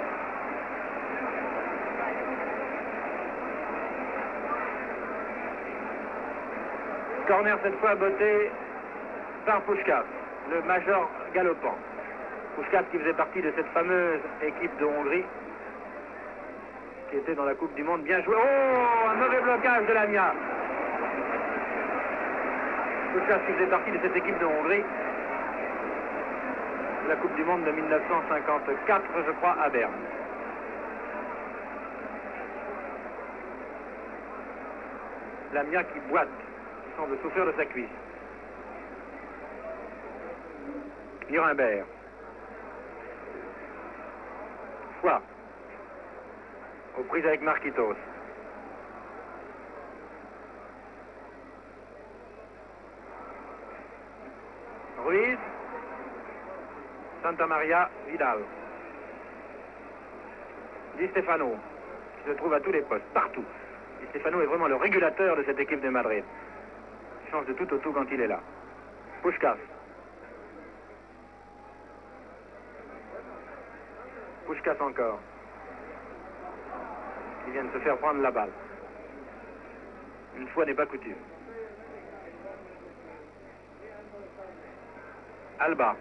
Corner cette fois botté par Puskás, le major galopant. Puskás qui faisait partie de cette fameuse équipe de Hongrie qui était dans la Coupe du Monde. Bien joué. Oh, un mauvais blocage de Lamia. Puskás qui faisait partie de cette équipe de Hongrie. La Coupe du Monde de mille neuf cent cinquante-quatre, je crois, à Berne. Lamia qui boite, semble souffrir de sa cuisse. Nuremberg. Foix. Aux prises avec Marquitos. Ruiz. Santa Maria, Vidal. Di Stefano, qui se trouve à tous les postes, partout. Di Stefano est vraiment le régulateur de cette équipe de Madrid. Il change de tout au tout quand il est là. Puskás. Puskás encore. Il vient de se faire prendre la balle. Une fois n'est pas coutume. Alba.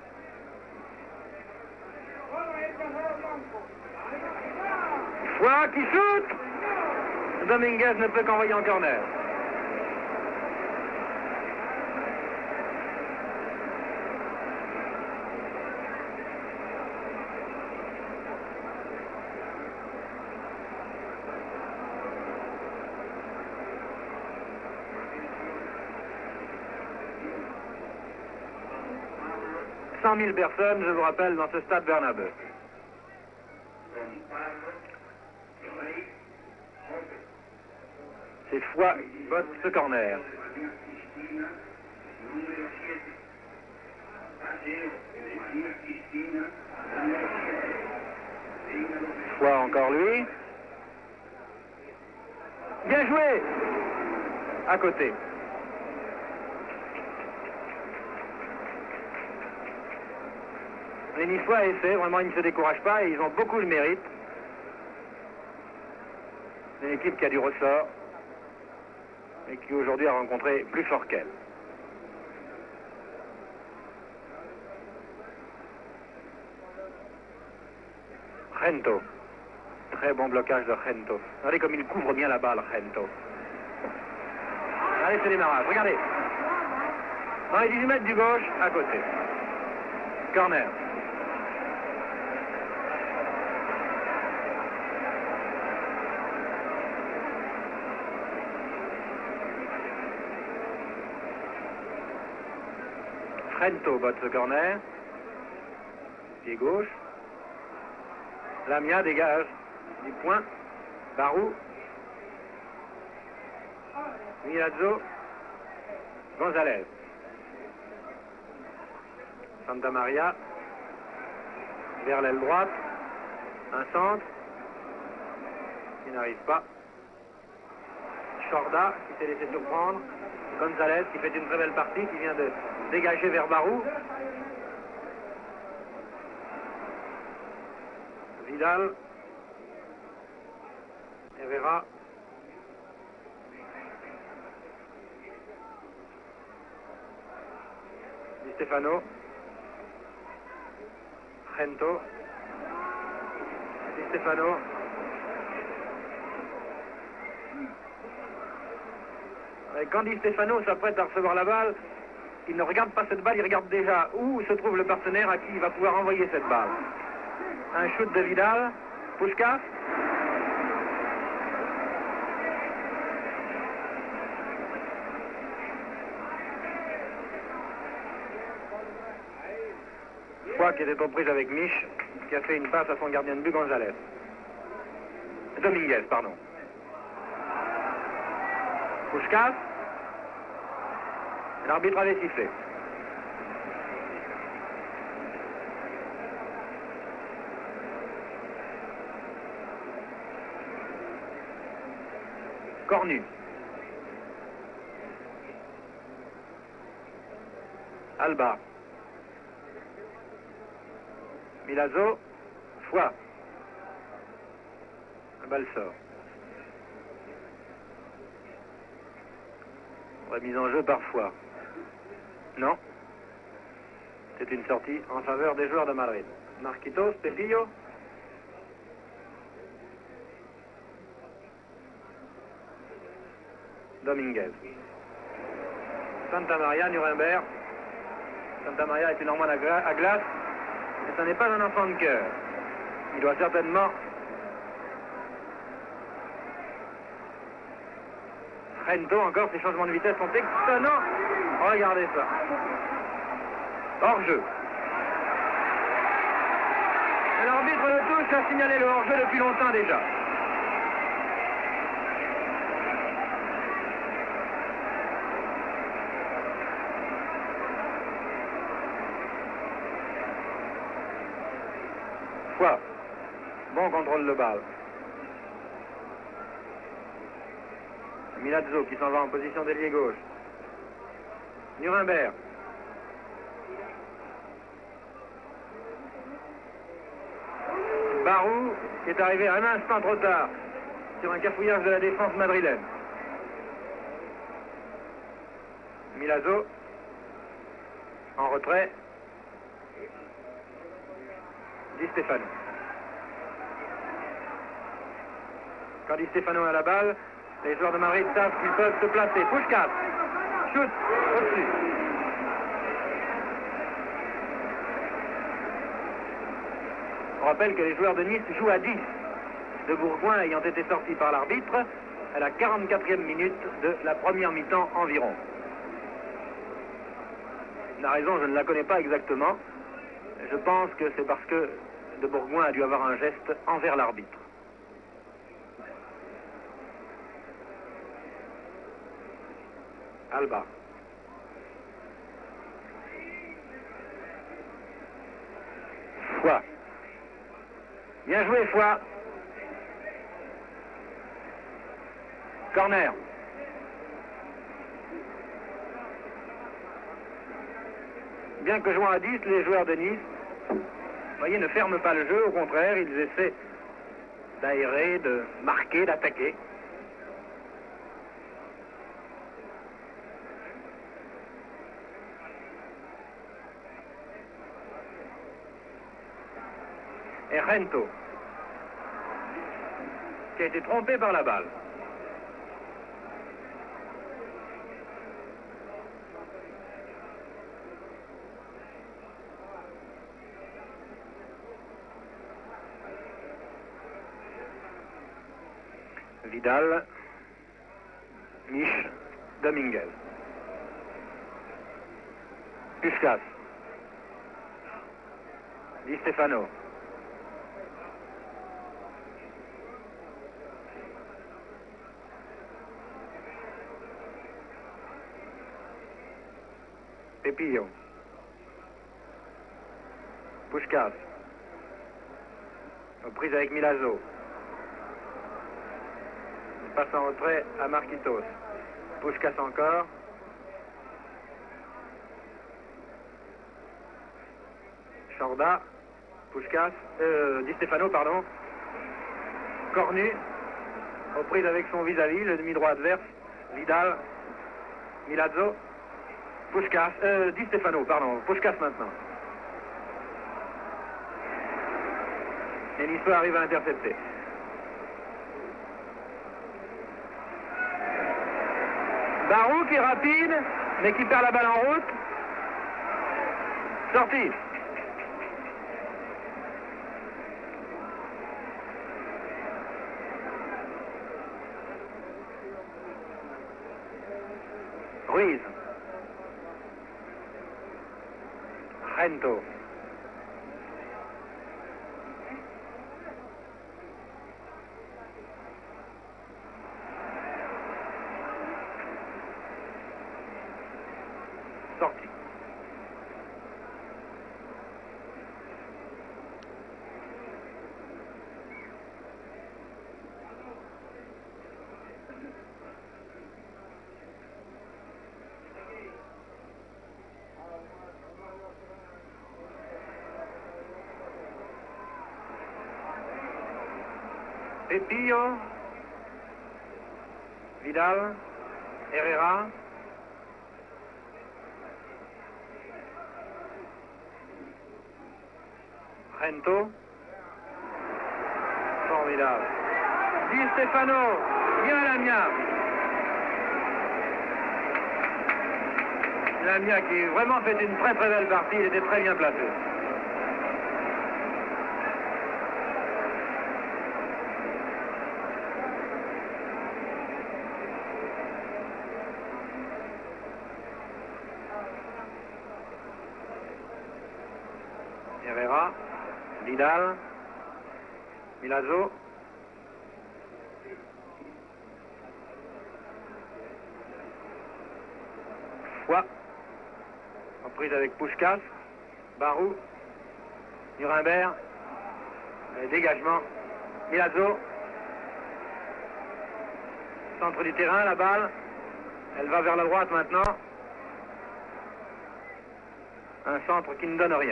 Foix qui shoot. Dominguez ne peut qu'envoyer en corner. cent mille personnes, je vous rappelle, dans ce stade Bernabeu. C'est Foix qui vote ce corner. Foix encore lui. Bien joué. À côté. Les Niçois essaient, vraiment ils ne se découragent pas et ils ont beaucoup de mérite. C'est une équipe qui a du ressort et qui aujourd'hui a rencontré plus fort qu'elle. Gento. Très bon blocage de Gento. Regardez comme il couvre bien la balle, Gento. Allez, c'est démarrage. Regardez. Dans les dix-huit mètres du gauche, à côté. Corner. Gento botte ce corner. Pied gauche. Lamia dégage du point. Barou. Milazzo. Gonzalez. Santa Maria. Vers l'aile droite. Un centre. Qui n'arrive pas. Chorda qui s'est laissé surprendre. Gonzalez qui fait une très belle partie, qui vient de dégager vers Barou. Vidal. Herrera. Di Stefano. Gento. Di Stefano. Et quand Di Stefano s'apprête à recevoir la balle, il ne regarde pas cette balle, il regarde déjà où se trouve le partenaire à qui il va pouvoir envoyer cette balle. Un shoot de Vidal. Puskás. Foix qui était aux prises avec Mich, qui a fait une passe à son gardien de but, Gonzalez. Dominguez, pardon. Puskás. L'arbitre avait sifflé. Cornu. Alba. Milazzo. Foix. La balle sort. Remise en jeu par Foix. Non. C'est une sortie en faveur des joueurs de Madrid. Marquitos, Pepillo. Dominguez. Santa Maria, Nuremberg. Santa Maria est une hormone à, gla à glace, mais ce n'est pas un enfant de cœur. Il doit certainement... Gento, encore, ses changements de vitesse sont étonnants. Regardez ça. Hors-jeu. L'arbitre de touche a signalé le hors-jeu depuis longtemps déjà. Foix. Bon contrôle de balle. Milazzo qui s'en va en position d'ailier gauche. Nuremberg. Barou qui est arrivé un instant trop tard sur un cafouillage de la défense madrilène. Milazzo en retrait. Di Stefano. Quand Di Stefano a la balle, les joueurs de Madrid savent qu'ils peuvent se placer. Puskás. Shoot au-dessus. On rappelle que les joueurs de Nice jouent à dix. De Bourgoin ayant été sortis par l'arbitre à la quarante-quatrième minute de la première mi-temps environ. La raison, je ne la connais pas exactement. Je pense que c'est parce que de Bourgoin a dû avoir un geste envers l'arbitre. Alba. Foy. Bien joué, Foy. Corner. Bien que jouant à dix, les joueurs de Nice, vous voyez, ne ferment pas le jeu. Au contraire, ils essaient d'aérer, de marquer, d'attaquer. Et Rento, qui a été trompé par la balle. Vidal, Mich, Dominguez. Puskás. Di Stefano. Pepillo. Puskás. Aux prises avec Milazzo. Il passe en retrait à Marquitos. Puskás encore. Chorda. Puskás. Euh, Di Stefano, pardon. Cornu. Aux prises avec son vis-à-vis, le demi-droit adverse. Vidal. Milazzo. Puskás. Euh, Di Stefano, pardon. Puskás maintenant. Et Niçois arrive à intercepter. Barou qui est rapide, mais qui perd la balle en route. Sortie. Ruiz. Rento. Sortie. Pepillo, Vidal, Herrera, Rento, formidable. Di Stefano, bien Lamia. Lamia qui vraiment fait une très très belle partie, il était très bien placé. Herrera, Vidal, Milazzo, Foy, en prise avec Puskás, Barou, Nuremberg, dégagement, Milazzo, centre du terrain, la balle, elle va vers la droite maintenant, un centre qui ne donne rien.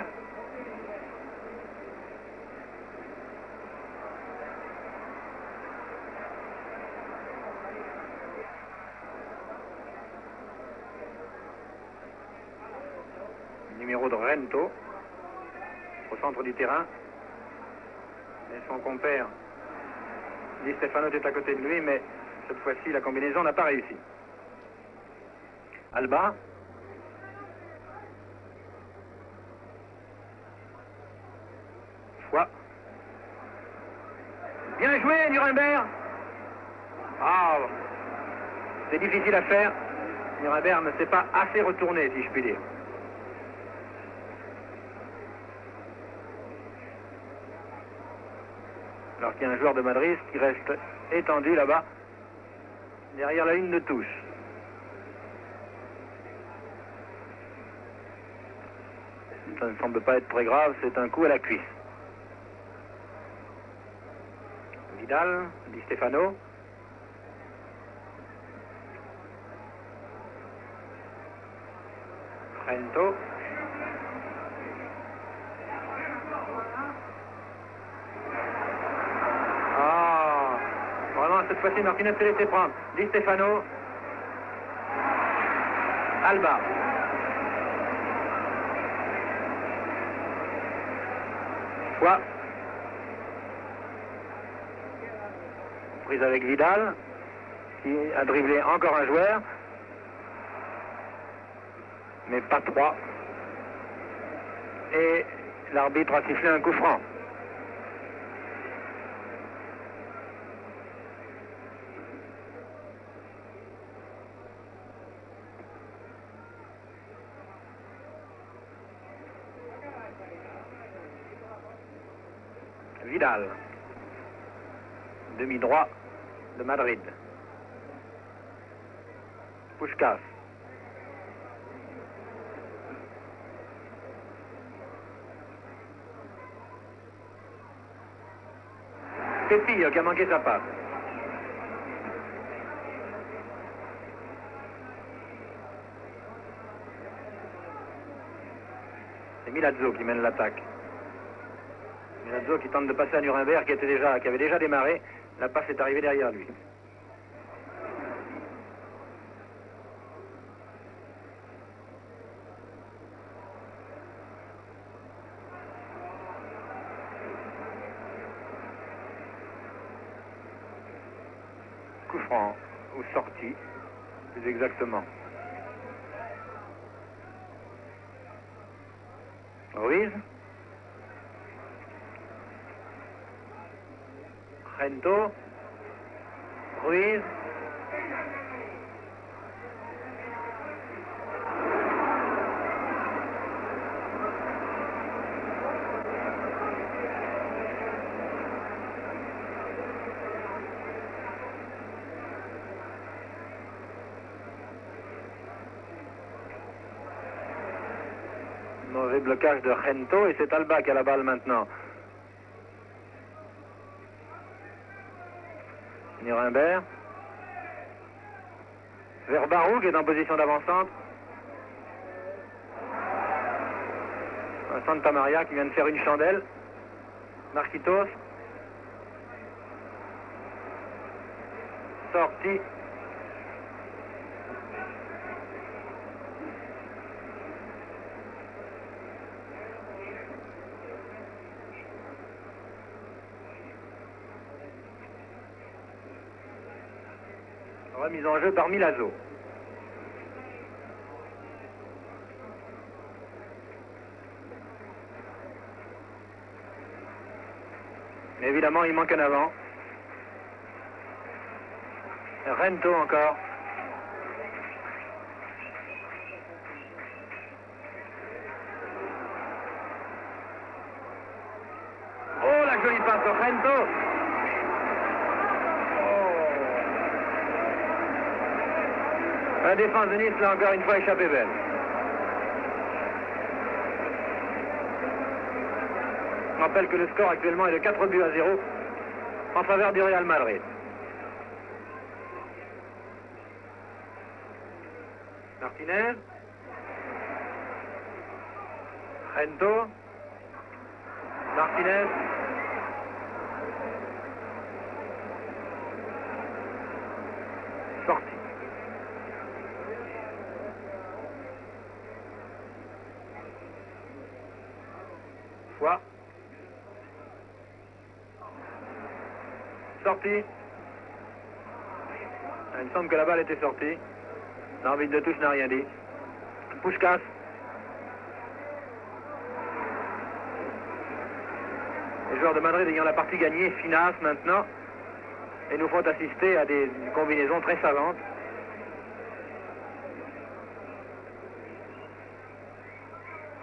Numéro de Rento, au centre du terrain. Et son compère, Di Stefano, est à côté de lui, mais cette fois-ci, la combinaison n'a pas réussi. Alba. Foy. Bien joué, Nuremberg. Ah, c'est difficile à faire. Nuremberg ne s'est pas assez retourné, si je puis dire. qu'il y a un joueur de Madrid qui reste étendu là-bas, derrière la ligne de touche. Ça ne semble pas être très grave, c'est un coup à la cuisse. Vidal, Di Stefano. Rento. Ah, vraiment, cette fois-ci, Martinez s'est laissé prendre. Di Stefano. Alba. Fois. Prise avec Vidal, qui a dribblé encore un joueur. Mais pas trois. Et l'arbitre a sifflé un coup franc. Vidal, demi-droit de Madrid. Puskás. Pepillo qui a manqué sa passe. C'est Milazzo qui mène l'attaque. Milazzo qui tente de passer à Nuremberg qui, était déjà, qui avait déjà démarré. La passe est arrivée derrière lui. Coup franc ou sortie, plus exactement. Ruiz. Rento. Ruiz. Mauvais blocage de Rento et c'est Alba qui a la balle maintenant. Nuremberg. Vers Barou qui est en position d'avant-centre. Santa Maria qui vient de faire une chandelle. Marquitos. Sortie. Remise en jeu par Milazzo. Évidemment, il manque un avant. Rento encore. Oh, la jolie passe de Rento. La défense de Nice l'a encore une fois échappé belle. Je rappelle que le score actuellement est de quatre buts à zéro en faveur du Real Madrid. Martinez. Rento. Martinez. Sorti. Fois. Sorti. Il me semble que la balle était sortie. L'arbitre de touche n'a rien dit. Puskás. Les joueurs de Madrid ayant la partie gagnée finissent maintenant et nous font assister à des combinaisons très savantes.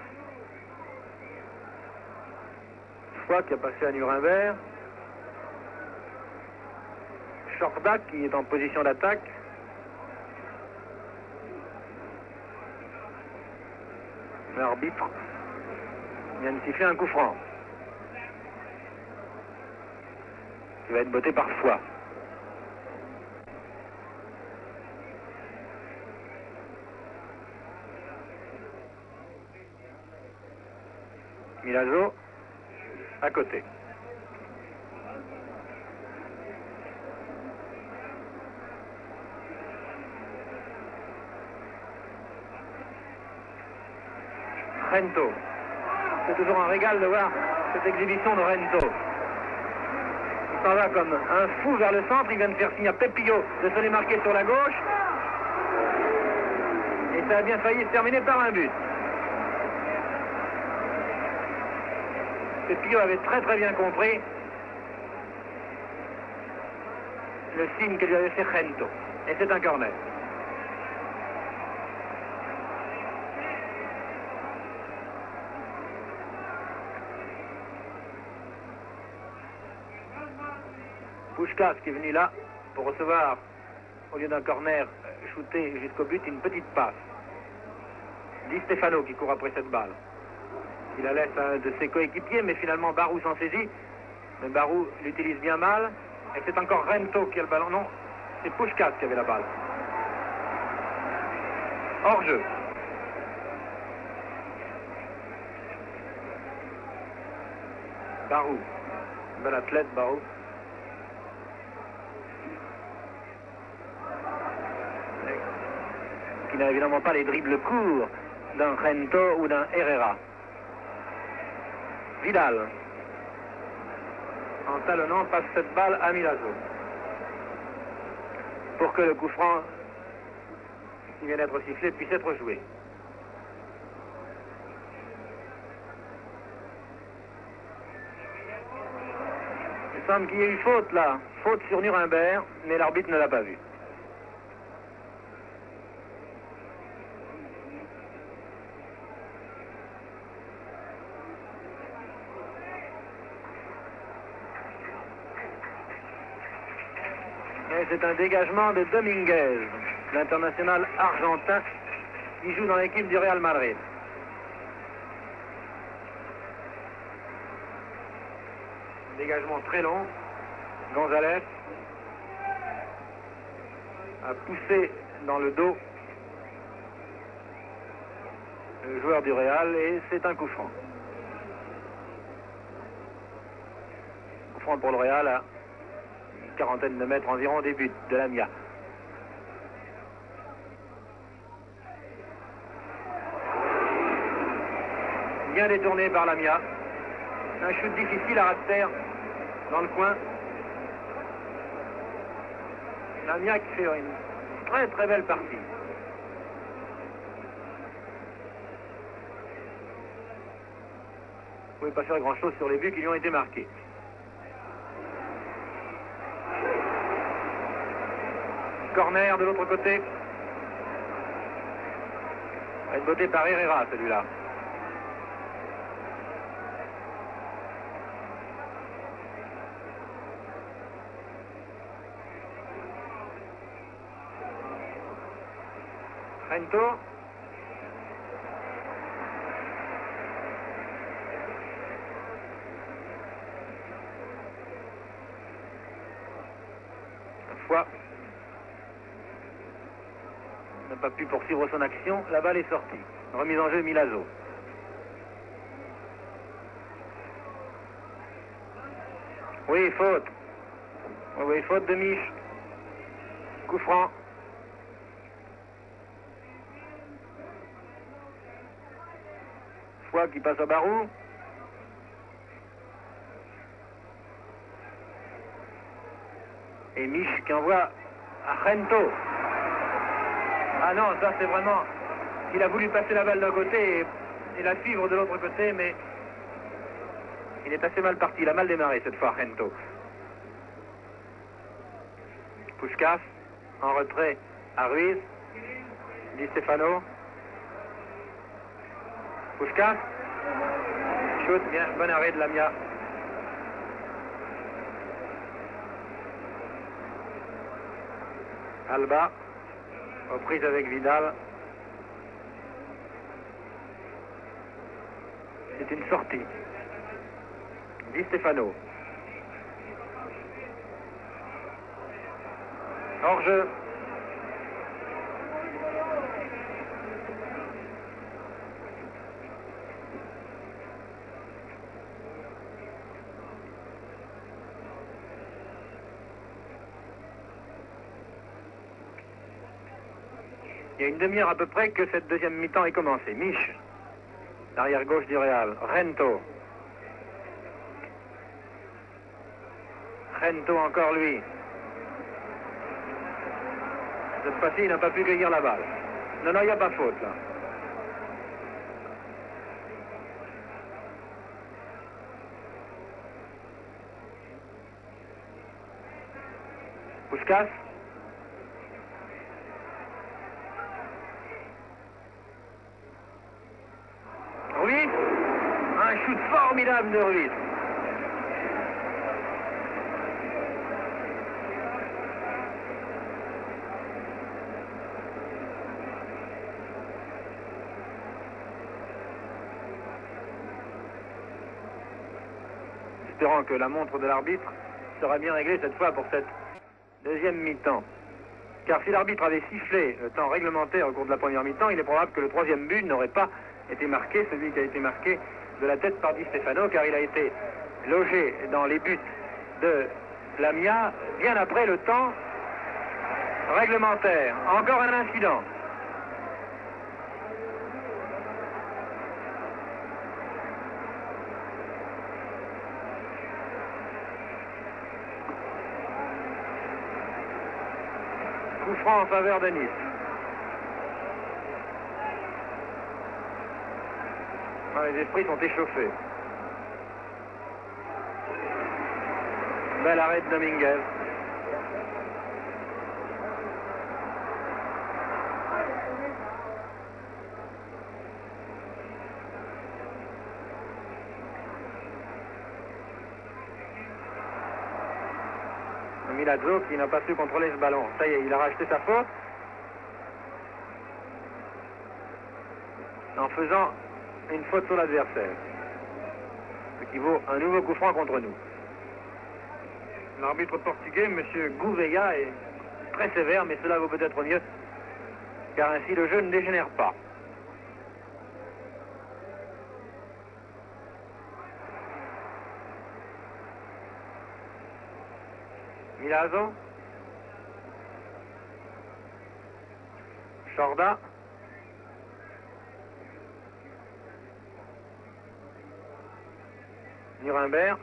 Fois qui a passé à Nuremberg. Shortback qui est en position d'attaque. L'arbitre vient de siffler un coup franc qui va être botté par Foix. Milazzo à côté. Rento. C'est toujours un régal de voir cette exhibition de Rento. Il s'en va comme un fou vers le centre. Il vient de faire signe à Pepillo de se démarquer sur la gauche. Et ça a bien failli se terminer par un but. Pepillo avait très très bien compris le signe que lui avait fait Rento. Et c'est un corner. Puskás qui est venu là pour recevoir, au lieu d'un corner shooté jusqu'au but, une petite passe. Di Stefano qui court après cette balle. Il la laisse à un de ses coéquipiers, mais finalement Barou s'en saisit. Mais Barou l'utilise bien mal. Et c'est encore Rento qui a le ballon. Non, c'est Puskás qui avait la balle. Hors jeu. Barou. Bel athlète, Barou. Qui n'a évidemment pas les dribbles courts d'un Rento ou d'un Herrera. Vidal, en talonnant, passe cette balle à Milazzo. Pour que le coup franc qui vient d'être sifflé puisse être joué. Il semble qu'il y ait eu faute là, faute sur Nuremberg, mais l'arbitre ne l'a pas vu. C'est un dégagement de Dominguez, l'international argentin qui joue dans l'équipe du Real Madrid. Dégagement très long. González a poussé dans le dos le joueur du Real et c'est un coup franc. Coup franc pour le Real à quarantaine de mètres environ des buts de Lamia. Bien détourné par Lamia. Un shoot difficile à ras de terre dans le coin. Lamia qui fait une très très belle partie. Vous ne pouvez pas faire grand chose sur les buts qui lui ont été marqués. Corner de l'autre côté. Va être botté par Herrera, celui-là. Rento. Foix n'a pas pu poursuivre son action. La balle est sortie. Remise en jeu Milazzo. Oui, faute. Oui, faute de Mich. Coup franc. Foix qui passe à Barou. Et Mich qui envoie à Rento. Ah non, ça c'est vraiment... Il a voulu passer la balle d'un côté et, et la suivre de l'autre côté, mais il est assez mal parti. Il a mal démarré cette fois, Rento. Puskás en retrait à Ruiz. Di Stefano. Puskás. Shoot, bien, bon arrêt de Lamia. Alba, aux prises avec Vidal. C'est une sortie. Di Stefano. Hors-jeu. Il y a une demi-heure à peu près que cette deuxième mi-temps est commencée. Mich, l'arrière gauche du Real. Rento. Rento encore lui. Cette fois-ci, il n'a pas pu cueillir la balle. Non, non, il n'y a pas faute là. Puskas. Ruiz. Un shoot formidable de Ruiz. Espérant que la montre de l'arbitre sera bien réglée cette fois pour cette deuxième mi-temps. Car si l'arbitre avait sifflé le temps réglementaire au cours de la première mi-temps, il est probable que le troisième but n'aurait pas été marqué, celui qui a été marqué de la tête par Di Stefano, car il a été logé dans les buts de Lamia bien après le temps réglementaire. Encore un incident. Coup franc en faveur de Nice. Ah, les esprits sont échauffés. Bel arrêt de Dominguez. Milazzo qui n'a pas su contrôler ce ballon. Ça y est, il a racheté sa faute en faisant une faute sur l'adversaire. Ce qui vaut un nouveau coup franc contre nous. L'arbitre portugais, M. Gouveia, est très sévère, mais cela vaut peut-être mieux, car ainsi le jeu ne dégénère pas. Milazzo. Chorda. Nuremberg.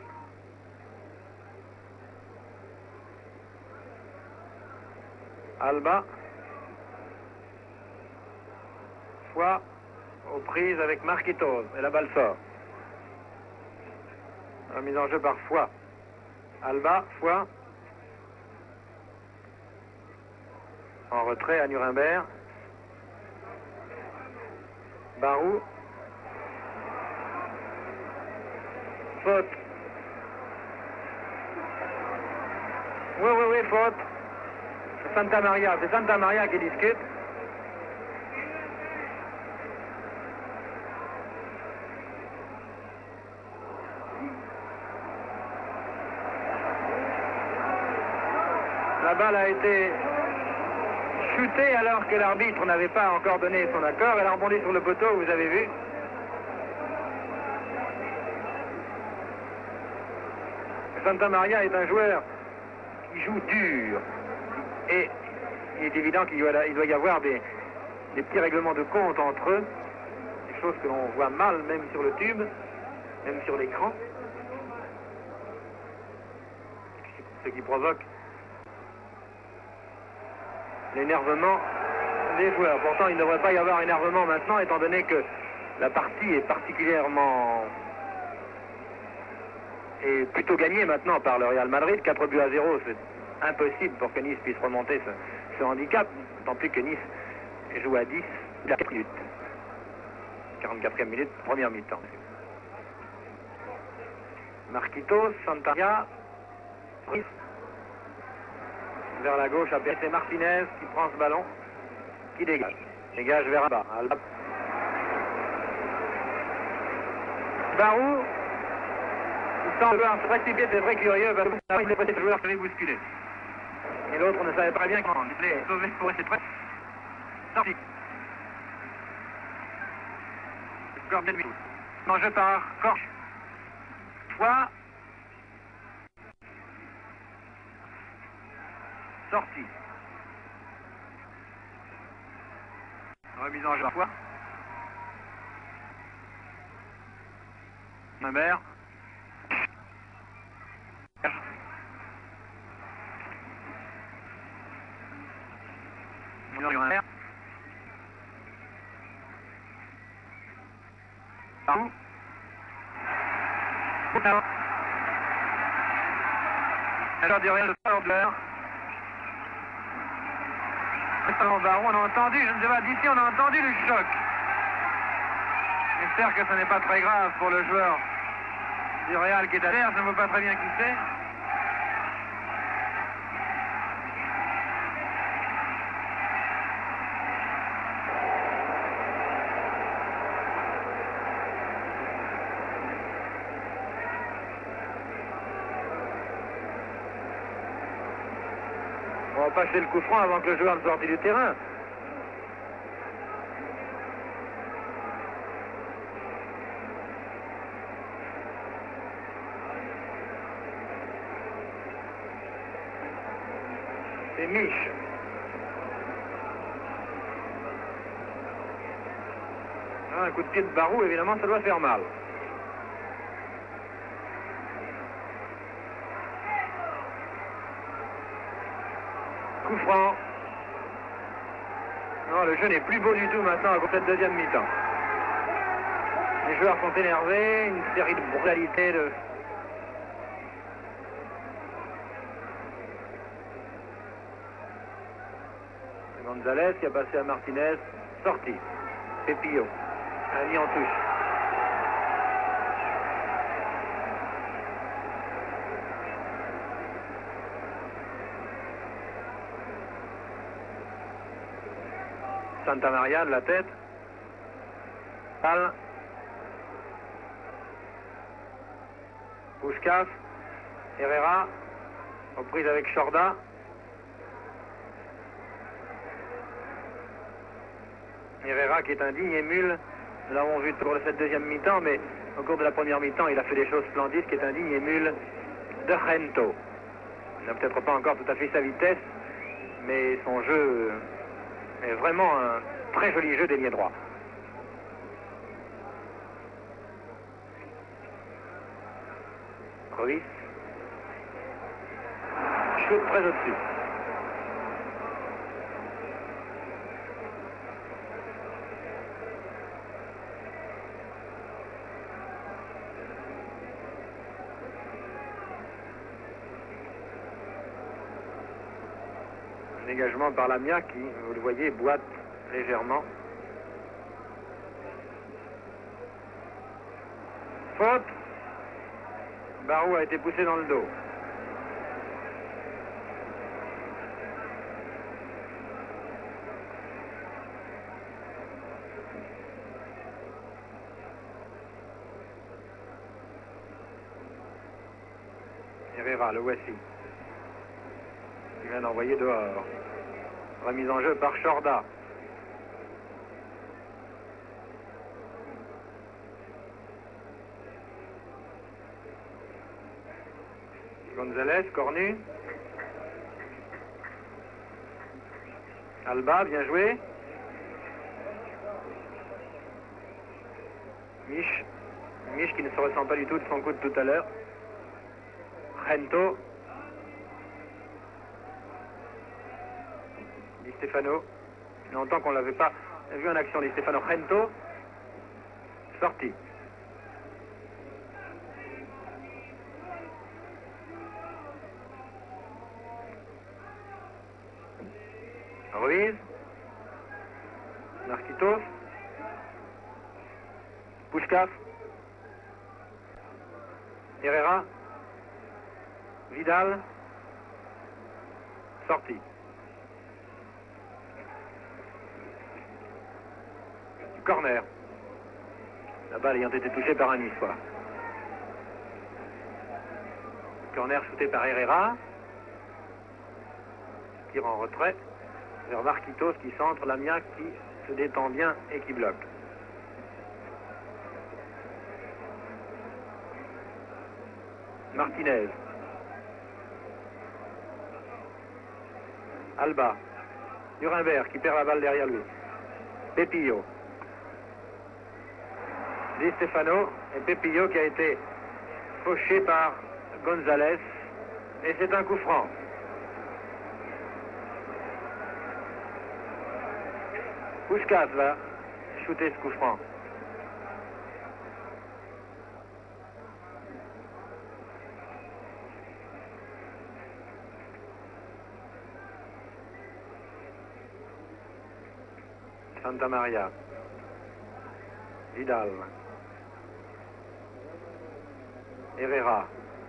Alba. Foy aux prises avec Marquitos. Et la balle sort. La mise en jeu par Foy. Alba, Foy. En retrait à Nuremberg. Barou. Faute. Oui, oui, oui, faute. C'est Santa Maria. C'est Santa Maria qui discute. La balle a été chutée alors que l'arbitre n'avait pas encore donné son accord. Elle a rebondi sur le poteau, vous avez vu. Santa Maria est un joueur qui joue dur. Et il est évident qu'il doit, il doit y avoir des, des petits règlements de compte entre eux. Des choses que l'on voit mal même sur le tube, même sur l'écran. Ce qui provoque l'énervement des joueurs. Pourtant, il ne devrait pas y avoir énervement maintenant, étant donné que la partie est particulièrement... est plutôt gagnée maintenant par le Real Madrid. quatre buts à zéro, c'est impossible pour que Nice puisse remonter ce, ce handicap. Tant plus que Nice joue à dix, il a quatre minutes. quarante-quatrième minute, première mi-temps. Marquitos, Santaria, vers la gauche. C'est Martinez qui prend ce ballon, qui dégage. Dégage vers Alba. Alba. Barou, il semble vouloir se précipiter, c'est très curieux, parce que il est peut-être le joueur qui avait bousculé. Et l'autre ne savait pas bien comment. Il est sauvé pour essayer de près. Sorti. Score de demi. Mangé par Korch. Fois. Sorti. Remise en jeu par fois. Mabert. Barou. Alors, du rien de Fordler. Barou, on a entendu, je ne sais pas, d'ici on a entendu le choc. J'espère que ce n'est pas très grave pour le joueur du Real qui est à terre, je ne vois pas très bien qui c'est. On va passer le coup franc avant que le joueur ne sorte du terrain. C'est Mich. Ah, un coup de pied de Barou, évidemment, ça doit faire mal. Coup franc. Non, le jeu n'est plus beau du tout maintenant à cette deuxième mi-temps. Les joueurs sont énervés, une série de brutalités de... Gonzalez qui a passé à Martinez, sorti. C'est Pio. A mis en touche. Santa Maria de la tête. Pal. Puskás. Herrera. Reprise avec Chorda. Herrera qui est un digne émule. Nous l'avons vu au cours de cette deuxième mi-temps, mais au cours de la première mi-temps, il a fait des choses splendides, qui est un digne émule de Gento. Il n'a peut-être pas encore tout à fait sa vitesse, mais son jeu est vraiment un très joli jeu d'ailier droit. Ruiz. Shoot très au-dessus. Dégagement par Lamia qui, vous le voyez, boite légèrement. Faute. Barou a été poussé dans le dos. Herrera, le voici. Il vient d'envoyer dehors. Remise en jeu par Chorda. Gonzalez, cornu. Alba, bien joué. Mich. Mich qui ne se ressent pas du tout de son coup de tout à l'heure. Gento. Di Stefano. Il y a longtemps qu'on ne l'avait pas vu en action. Di Stefano. Gento. Sorti. Ruiz. Marquitos. Puskás. Herrera. Vidal. Sortie. Corner. La balle ayant été touchée par un Niçois. Corner shooté par Herrera. Tire en retrait vers Marquitos qui centre, Lamia qui se détend bien et qui bloque. Martinez. Alba. Nuremberg qui perd la balle derrière lui. Pepillo. Di Stefano et Pepillo qui a été fauché par Gonzalez. Et c'est un coup franc. Puskás va shooter ce coup franc. Santa Maria. Vidal. Herrera.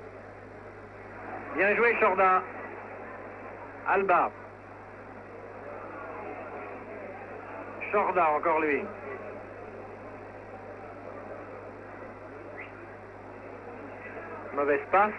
Bien joué, Chorda. Alba. Chorda, encore lui. Mauvaise passe.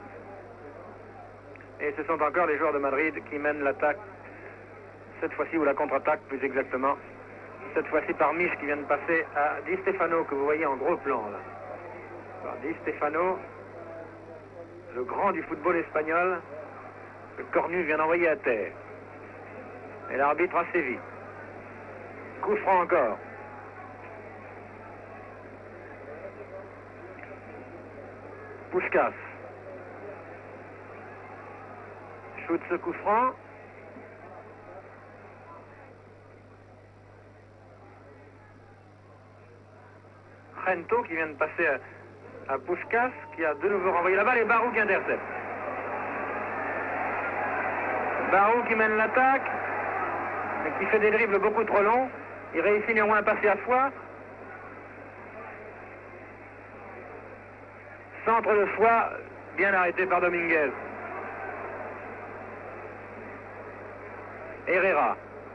Et ce sont encore les joueurs de Madrid qui mènent l'attaque. Cette fois-ci, ou la contre-attaque plus exactement. Cette fois-ci par Mich qui vient de passer à Di Stefano, que vous voyez en gros plan là. Alors, Di Stefano, le grand du football espagnol, que Cornu vient d'envoyer à terre. Et l'arbitre a sévi. Coup franc encore. Puskás. Shoot ce coup franc. Gento qui vient de passer à, à Puskás, qui a de nouveau renvoyé la balle, et Barou qui intercepte. Barou qui mène l'attaque, mais qui fait des dribbles beaucoup trop longs. Il réussit néanmoins à passer à Foix. Centre de Foix, bien arrêté par Dominguez. Herrera.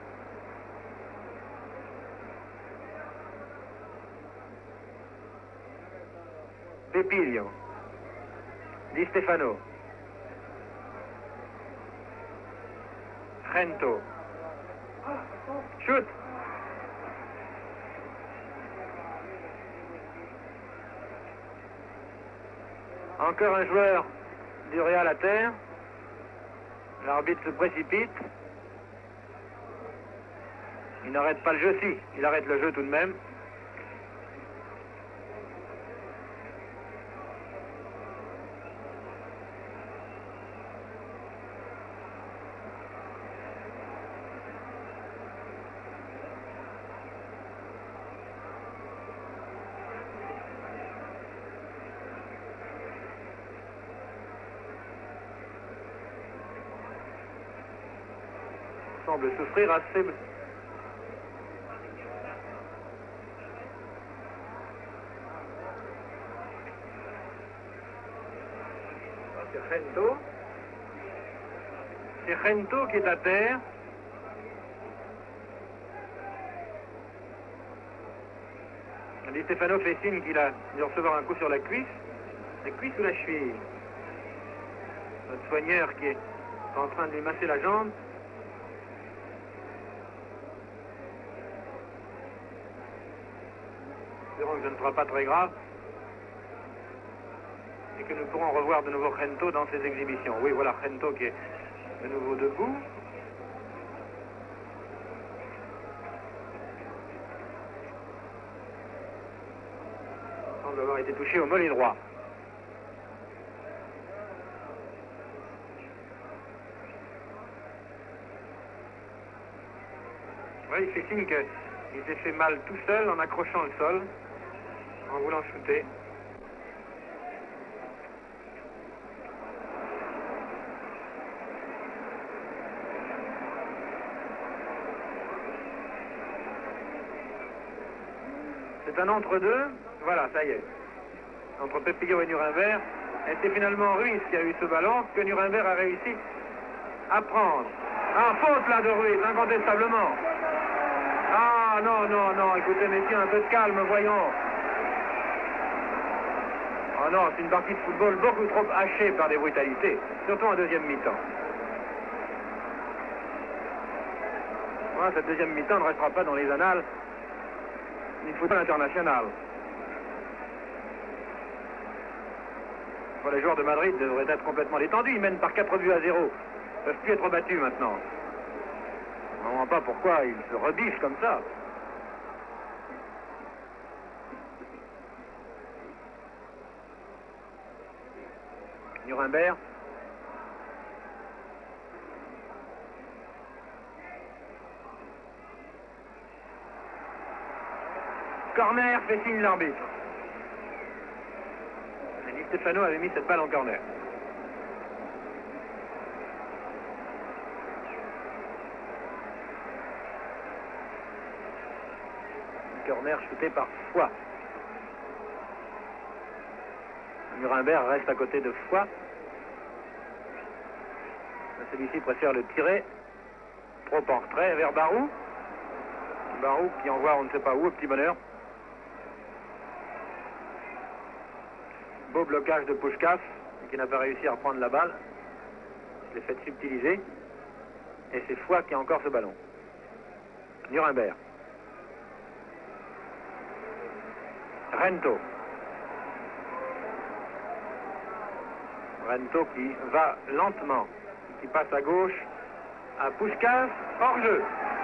Pepillo. Di Stefano. Gento. Shoot. Encore un joueur du Real à terre. L'arbitre se précipite. Il n'arrête pas le jeu, si. Il arrête le jeu tout de même. Semble souffrir assez. C'est Gento. C'est Gento qui est à terre. Di Stefano fait signe qu'il a dû recevoir un coup sur la cuisse. La cuisse ou la cheville. Notre soigneur qui est en train de lui masser la jambe. Espérons que ce ne sera pas très grave et que nous pourrons revoir de nouveau Gento dans ses exhibitions. Oui, voilà Gento qui est de nouveau debout. Il semble avoir été touché au mollet droit. Oui, il fait signe qu'il s'est fait mal tout seul en accrochant le sol, en voulant shooter. C'est un entre-deux. Voilà, ça y est. Entre Pepillo et Nuremberg. Et c'est finalement Ruiz qui a eu ce ballon que Nuremberg a réussi à prendre. Ah, faute là de Ruiz, incontestablement. Ah, non, non, non, écoutez, messieurs, un peu de calme, voyons. Oh non, c'est une partie de football beaucoup trop hachée par des brutalités, surtout en deuxième mi-temps. Voilà, cette deuxième mi-temps ne restera pas dans les annales du football international. Bon, les joueurs de Madrid devraient être complètement détendus, ils mènent par quatre buts à zéro. Ils ne peuvent plus être battus maintenant. On ne comprend pas pourquoi ils se rebichent comme ça. Nuremberg. Corner, fait signe l'arbitre. Di Stefano avait mis cette balle en corner. Corner shooté par Foy. Nuremberg reste à côté de Foy. Celui-ci préfère le tirer. Trop en retrait vers Barou. Barou qui envoie on ne sait pas où, au petit bonheur. Beau blocage de Puskás, qui n'a pas réussi à reprendre la balle. Il est fait subtiliser. Et c'est Foy qui a encore ce ballon. Nuremberg. Rento. Rento qui va lentement, qui passe à gauche à Puskás, hors jeu.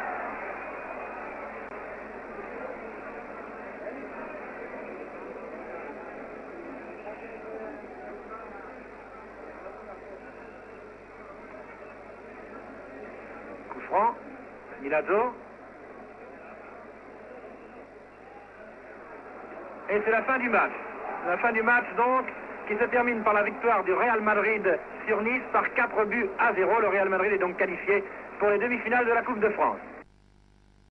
Coup franc, Milazzo. Et c'est la fin du match. La fin du match donc, qui se termine par la victoire du Real Madrid sur Nice par quatre buts à zéro. Le Real Madrid est donc qualifié pour les demi-finales de la Coupe de France.